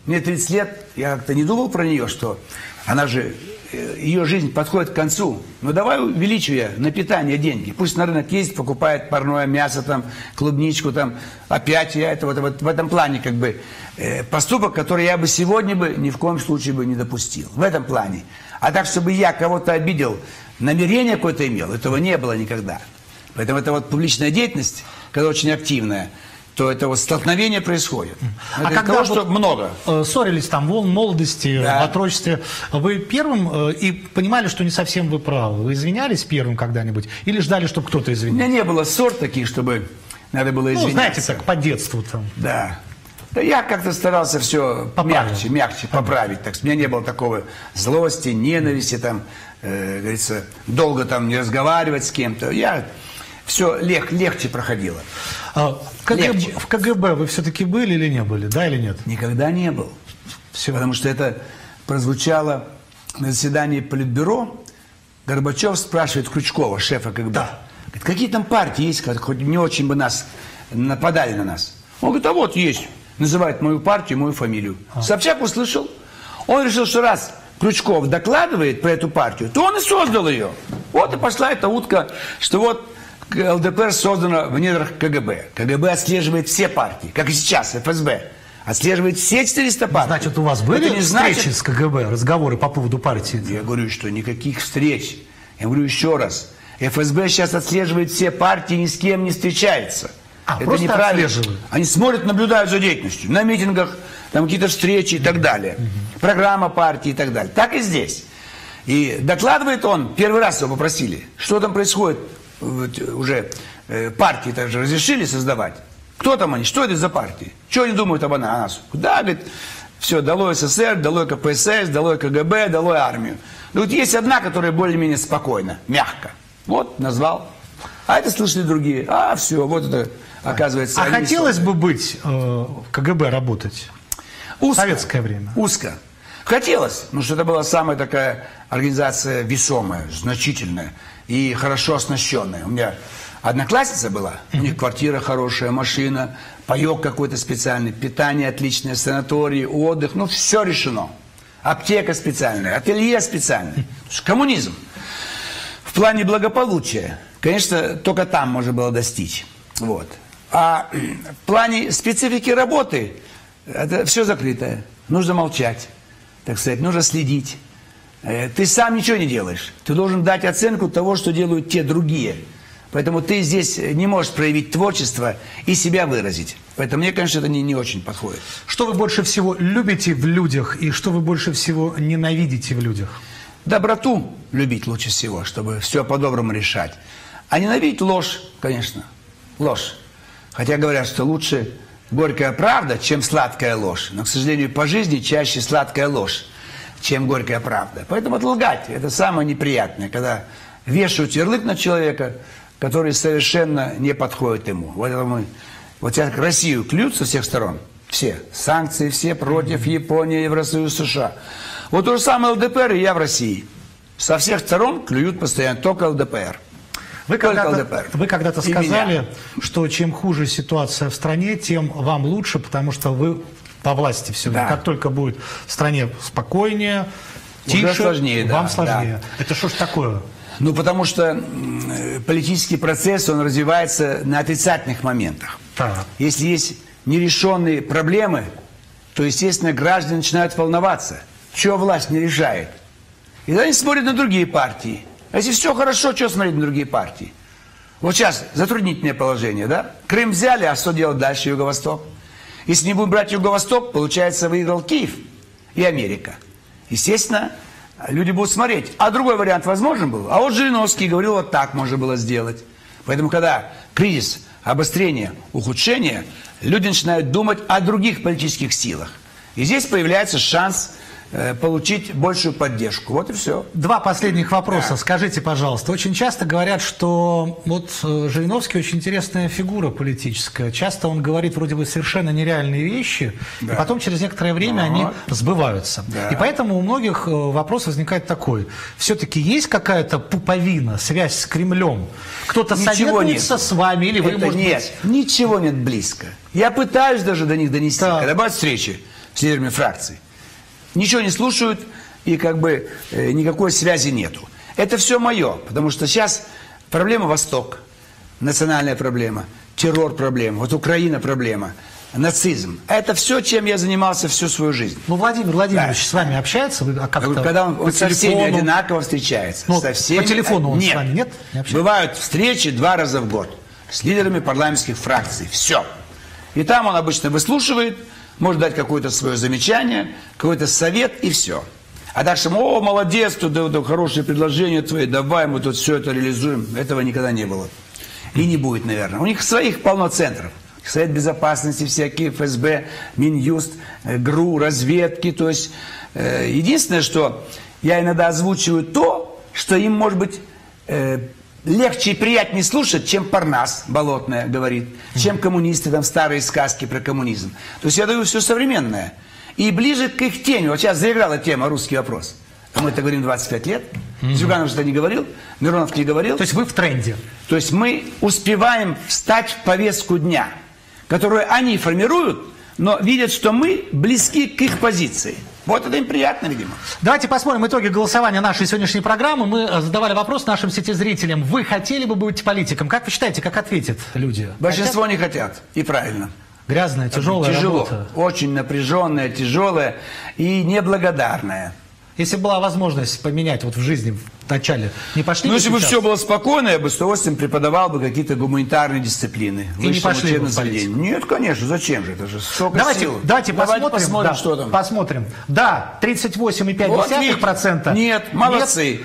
Мне 30 лет, я как-то не думал про нее, что она же, ее жизнь подходит к концу. Ну давай увеличу я на питание деньги. Пусть на рынок ездит, покупает парное мясо, там, клубничку, там, опять я это вот в этом плане как бы поступок, который я бы сегодня бы ни в коем случае бы не допустил. В этом плане. А так, чтобы я кого-то обидел, намерение какое-то имел, этого не было никогда. Поэтому это вот публичная деятельность, когда очень активная, то это вот столкновение происходит. А это когда того, что много. Ссорились там в молодости, в отрочестве, вы первым и понимали, что не совсем вы правы? Вы извинялись первым когда-нибудь? Или ждали, чтобы кто-то У извинился? меня не было ссор таких, чтобы надо было извиняться. Ну, знаете, так по детству там. Да. Да я как-то старался все Поправить. мягче поправить. Так, у меня не было такого злости, ненависти, там, говорится, долго там не разговаривать с кем-то. Я все легче проходило. В КГБ вы все-таки были или не были, да или нет? Никогда не был. Все. Потому что это прозвучало на заседании Политбюро. Горбачев спрашивает Крючкова, шефа КГБ. Да. Говорит, какие там партии есть, хоть не очень бы нас нападали на нас. Он говорит, а вот есть. Называет мою партию, мою фамилию. Собчак услышал. Он решил, что раз Крючков докладывает про эту партию, то он и создал ее. Вот и пошла эта утка, что вот ЛДПР создана в недрах КГБ. КГБ отслеживает все партии, как и сейчас, ФСБ. Отслеживает все 400 партий. Значит, у вас были Это не встречи значит... с КГБ, разговоры по поводу партии? Я говорю, что никаких встреч. Я говорю еще раз. ФСБ сейчас отслеживает все партии, ни с кем не встречается. Это просто неправильно. отслеживают? Они смотрят, наблюдают за деятельностью. На митингах, там какие-то встречи и так далее. Программа партии и так далее. Так и здесь. И докладывает он, первый раз его попросили, что там происходит. Вот уже партии также разрешили создавать. Кто там они? Что это за партии? Что они думают об нас? Да, говорит, все, долой СССР, долой КПСС, долой КГБ, долой армию. Но вот есть одна, которая более-менее спокойна, мягко. Вот, назвал. А это слышали другие. А, все, вот это, оказывается... А хотелось бы быть в КГБ, работать? Узко. В советское время. Узко. Хотелось, потому что это была самая такая организация весомая, значительная и хорошо оснащенная. У меня одноклассница была, у них квартира хорошая, машина, паёк какой-то специальный, питание отличное, санаторий, отдых, ну все решено. Аптека специальная, ателье специальное. Коммунизм. В плане благополучия, конечно, только там можно было достичь. Вот. А в плане специфики работы, это все закрытое. Нужно молчать, так сказать, нужно следить. Ты сам ничего не делаешь. Ты должен дать оценку того, что делают те другие. Поэтому ты здесь не можешь проявить творчество и себя выразить. Поэтому мне, конечно, это не очень подходит. Что вы больше всего любите в людях и что вы больше всего ненавидите в людях? Доброту любить лучше всего, чтобы все по-доброму решать. А ненавидеть ложь, конечно. Ложь. Хотя говорят, что лучше горькая правда, чем сладкая ложь. Но, к сожалению, по жизни чаще сладкая ложь, чем горькая правда. Поэтому лгать – это самое неприятное, когда вешают ярлык на человека, который совершенно не подходит ему. Вот сейчас Россию клюют со всех сторон. Все. Санкции все против Японии, Евросоюз, США. Вот то же самое ЛДПР и я в России. Со всех сторон клюют постоянно только ЛДПР. Вы когда-то сказали, что чем хуже ситуация в стране, тем вам лучше, потому что вы по власти все. Да. Как только будет в стране спокойнее, тише, сложнее, вам да, сложнее. Да. Это что ж такое? Ну, потому что политический процесс, он развивается на отрицательных моментах. Так. Если есть нерешенные проблемы, то, естественно, граждане начинают волноваться. Чего власть не решает? И тогда они смотрят на другие партии. А если все хорошо, что смотреть на другие партии? Вот сейчас затруднительное положение, да? Крым взяли, а что делать дальше, Юго-Восток? Если не будем брать Юго-Восток, получается, выиграл Киев и Америка. Естественно, люди будут смотреть. А другой вариант возможен был? А вот Жириновский говорил, вот так можно было сделать. Поэтому, когда кризис, обострение, ухудшение, люди начинают думать о других политических силах. И здесь появляется шанс получить большую поддержку. Вот и все. Два последних вопроса. Да. Скажите, пожалуйста, очень часто говорят, что вот Жириновский очень интересная фигура политическая. Часто он говорит вроде бы совершенно нереальные вещи, да. И потом через некоторое время они сбываются. Да. И поэтому у многих вопрос возникает такой. Все-таки есть какая-то пуповина, связь с Кремлем? Кто-то советуется с вами? Или вы, может быть... Ничего нет близко. Я пытаюсь даже до них донести. Да. Когда бывают встречи. с лидерами фракций. Ничего не слушают, и как бы никакой связи нету. Это все мое, потому что сейчас проблема Восток, национальная проблема, террор проблема, вот Украина проблема, нацизм. Это все, чем я занимался всю свою жизнь. Ну, Владимир Владимирович с вами общается? Когда он со всеми одинаково встречается. Ну, со всеми... По телефону он нет. с вами нет? Не Бывают встречи 2 раза в год с лидерами парламентских фракций. Все. И там он обычно выслушивает, может дать какое-то свое замечание, какой-то совет и все. А дальше, о, молодец, тут хорошее предложение твое, давай мы тут все это реализуем. Этого никогда не было. И не будет, наверное. У них своих полно центров. Совет безопасности всякие, ФСБ, Минюст, ГРУ, разведки. То есть, единственное, что я иногда озвучиваю то, что им, может быть, легче и приятнее слушать, чем Парнас Болотная говорит, чем коммунисты, там старые сказки про коммунизм. То есть я даю все современное. И ближе к их теме. Вот сейчас заиграла тема «Русский вопрос». Мы это говорим 25 лет. Зюганов что-то не говорил, Миронов не говорил. То есть вы в тренде. То есть мы успеваем встать в повестку дня, которую они формируют, но видят, что мы близки к их позиции. Вот это им приятно, видимо. Давайте посмотрим итоги голосования нашей сегодняшней программы. Мы задавали вопрос нашим сетезрителям. Вы хотели бы быть политиком? Как вы считаете, как ответят люди? Большинство хотят? Не хотят. И правильно. Грязная, тяжелая работа. Очень напряженная, тяжелая и неблагодарная. Если была возможность поменять вот в жизни в начале, не пошли бы если бы сейчас? все было спокойно, я бы с удовольствием преподавал бы какие-то гуманитарные дисциплины. И не пошли бы в политику? Нет, конечно, зачем же? Это же столько сил. Давайте посмотрим, да, что там. Посмотрим. Да, 38,5%. Вот, нет, молодцы.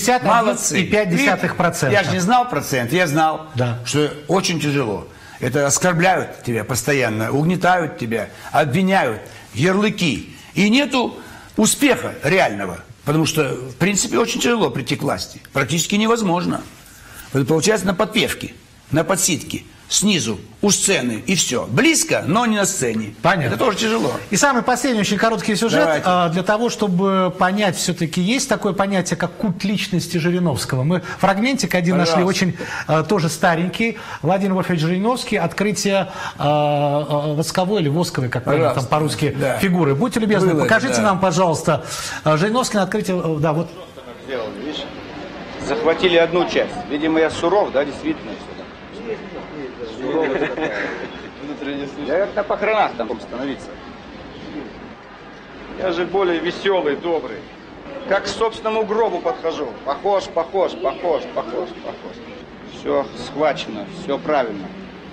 61,5%. Я же не знал процент, я знал, да, что очень тяжело. Это оскорбляют тебя постоянно, угнетают тебя, обвиняют, ярлыки. И нету успеха реального. Потому что, в принципе, очень тяжело прийти к власти. Практически невозможно. Это получается на подпевке, на подсидке, снизу, у сцены, и все. Близко, но не на сцене. Понятно. Это тоже тяжело. И самый последний, очень короткий сюжет. Давайте. Для того, чтобы понять, все-таки есть такое понятие, как культ личности Жириновского. Мы фрагментик один нашли, очень тоже старенький. Владимир Вольфович Жириновский, открытие восковой или восковой, как правильно там по-русски, да, фигуры. Будьте любезны, покажите нам, пожалуйста, Жириновский на открытие. Да, вот. Сделали, видишь? Захватили одну часть. Видимо, я суров, да, действительно. Я как на похоронах там становиться. Я же более веселый, добрый. Как к собственному гробу подхожу. Похож. Все схвачено, все правильно.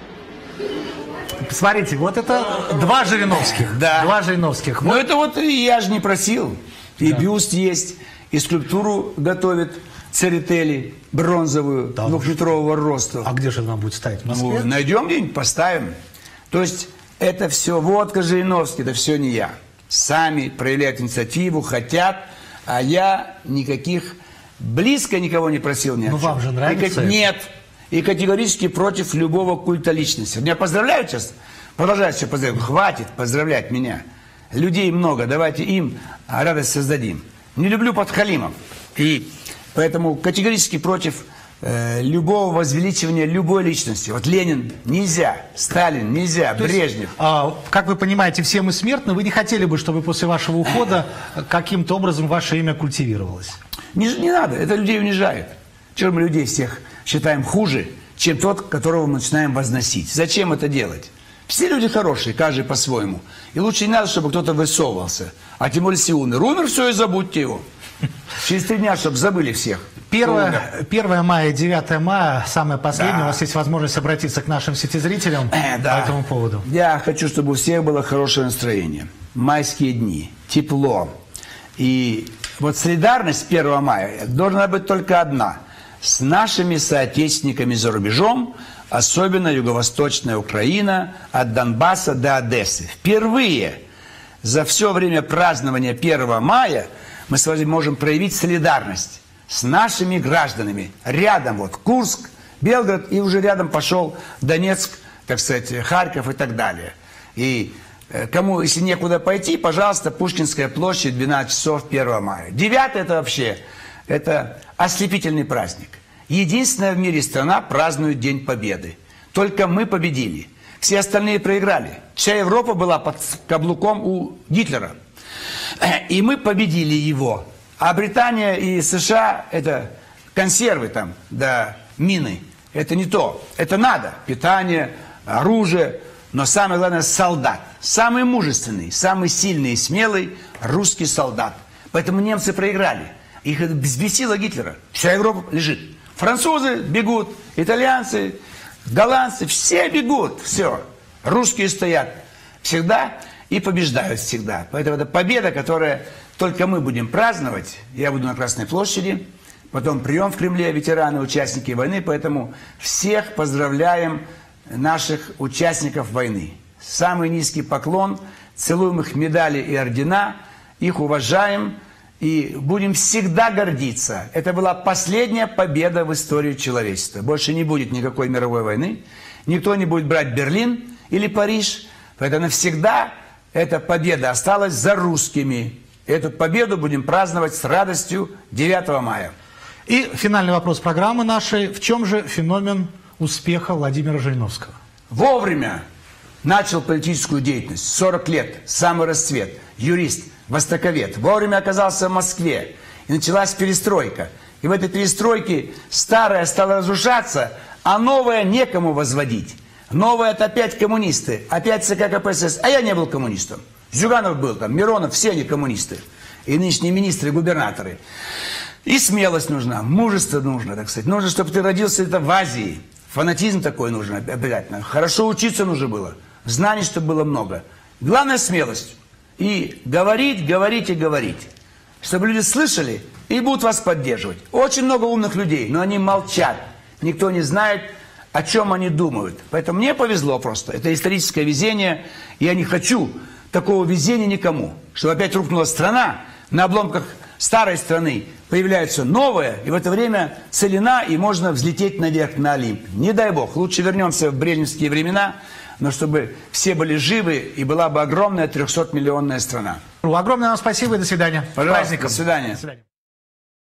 Смотрите, вот это 2 Жириновских. Да. 2 Жириновских. Ну это вот я же не просил. И бюст есть, и скульптуру готовят. Церетели бронзовую, да, 2-метрового роста. А где же она будет стоять? В Москве? Ну, найдем где-нибудь, поставим. То есть это все, водка Жириновский, это все не я. Сами проявляют инициативу, хотят, а я никаких, близко никого не просил ни о чем. Ну вам же нравится? Нет. И категорически против любого культа личности. Меня поздравляют сейчас, продолжают все поздравлять. Хватит поздравлять меня. Людей много, давайте им радость создадим. Не люблю подхалимов. И поэтому категорически против любого возвеличивания любой личности. Вот Ленин нельзя, Сталин нельзя, то Брежнев. Есть, как вы понимаете, все мы смертны. Вы не хотели бы, чтобы после вашего ухода каким-то образом ваше имя культивировалось? Не надо, это людей унижает. Чего мы людей всех считаем хуже, чем тот, которого мы начинаем возносить? Зачем это делать? Все люди хорошие, каждый по-своему. И лучше не надо, чтобы кто-то высовывался. А тем более если умер. Умер, все, и забудьте его. Через 3 дня, чтобы забыли всех. 1 мая, 9 мая, самое последнее. Да. У вас есть возможность обратиться к нашим сетезрителям по этому поводу. Я хочу, чтобы у всех было хорошее настроение. Майские дни, тепло. И вот солидарность 1 мая должна быть только одна. С нашими соотечественниками за рубежом, особенно юго-восточная Украина, от Донбасса до Одессы. Впервые за все время празднования 1 мая мы с вами можем проявить солидарность с нашими гражданами. Рядом вот Курск, Белгород, и уже рядом пошел Донецк, так сказать, Харьков и так далее. И кому, если некуда пойти, пожалуйста, Пушкинская площадь, 12 часов 1 мая. 9 это вообще, это ослепительный праздник. Единственная в мире страна празднует День Победы. Только мы победили. Все остальные проиграли. Вся Европа была под каблуком у Гитлера. И мы победили его. А Британия и США – это консервы там, да мины. Это не то. Это надо. Питание, оружие. Но самое главное – солдат. Самый мужественный, самый сильный и смелый русский солдат. Поэтому немцы проиграли. Их взбесило Гитлера. Вся Европа лежит. Французы бегут, итальянцы, голландцы, все бегут. Все. Русские стоят всегда и побеждают всегда. Поэтому это победа, которую только мы будем праздновать. Я буду на Красной площади. Потом прием в Кремле, ветераны, участники войны. Поэтому всех поздравляем, наших участников войны. Самый низкий поклон. Целуем их медали и ордена. Их уважаем. И будем всегда гордиться. Это была последняя победа в истории человечества. Больше не будет никакой мировой войны. Никто не будет брать Берлин или Париж. Поэтому навсегда эта победа осталась за русскими. Эту победу будем праздновать с радостью 9 мая. И финальный вопрос программы нашей. В чем же феномен успеха Владимира Жириновского? Вовремя начал политическую деятельность. 40 лет. Самый расцвет. Юрист. Востоковед. Вовремя оказался в Москве. И началась перестройка. И в этой перестройке старое стало разрушаться, а новое некому возводить. Новое — это опять коммунисты. Опять ЦК КПСС. А я не был коммунистом. Зюганов был там, Миронов, все они коммунисты. И нынешние министры, губернаторы. И смелость нужна, мужество нужно, так сказать. Нужно, чтобы ты родился где-то в Азии. Фанатизм такой нужен обязательно. Хорошо учиться нужно было. Знаний, чтобы было много. Главное — смелость. И говорить, говорить и говорить. Чтобы люди слышали и будут вас поддерживать. Очень много умных людей, но они молчат. Никто не знает, о чем они думают. Поэтому мне повезло просто. Это историческое везение. Я не хочу такого везения никому. Чтобы опять рухнула страна, на обломках старой страны появляется новое, и в это время целина, и можно взлететь наверх на Олимп. Не дай бог, лучше вернемся в брежневские времена, но чтобы все были живы, и была бы огромная 300-миллионная страна. Огромное вам спасибо и до свидания. Пожалуйста, до свидания. До свидания.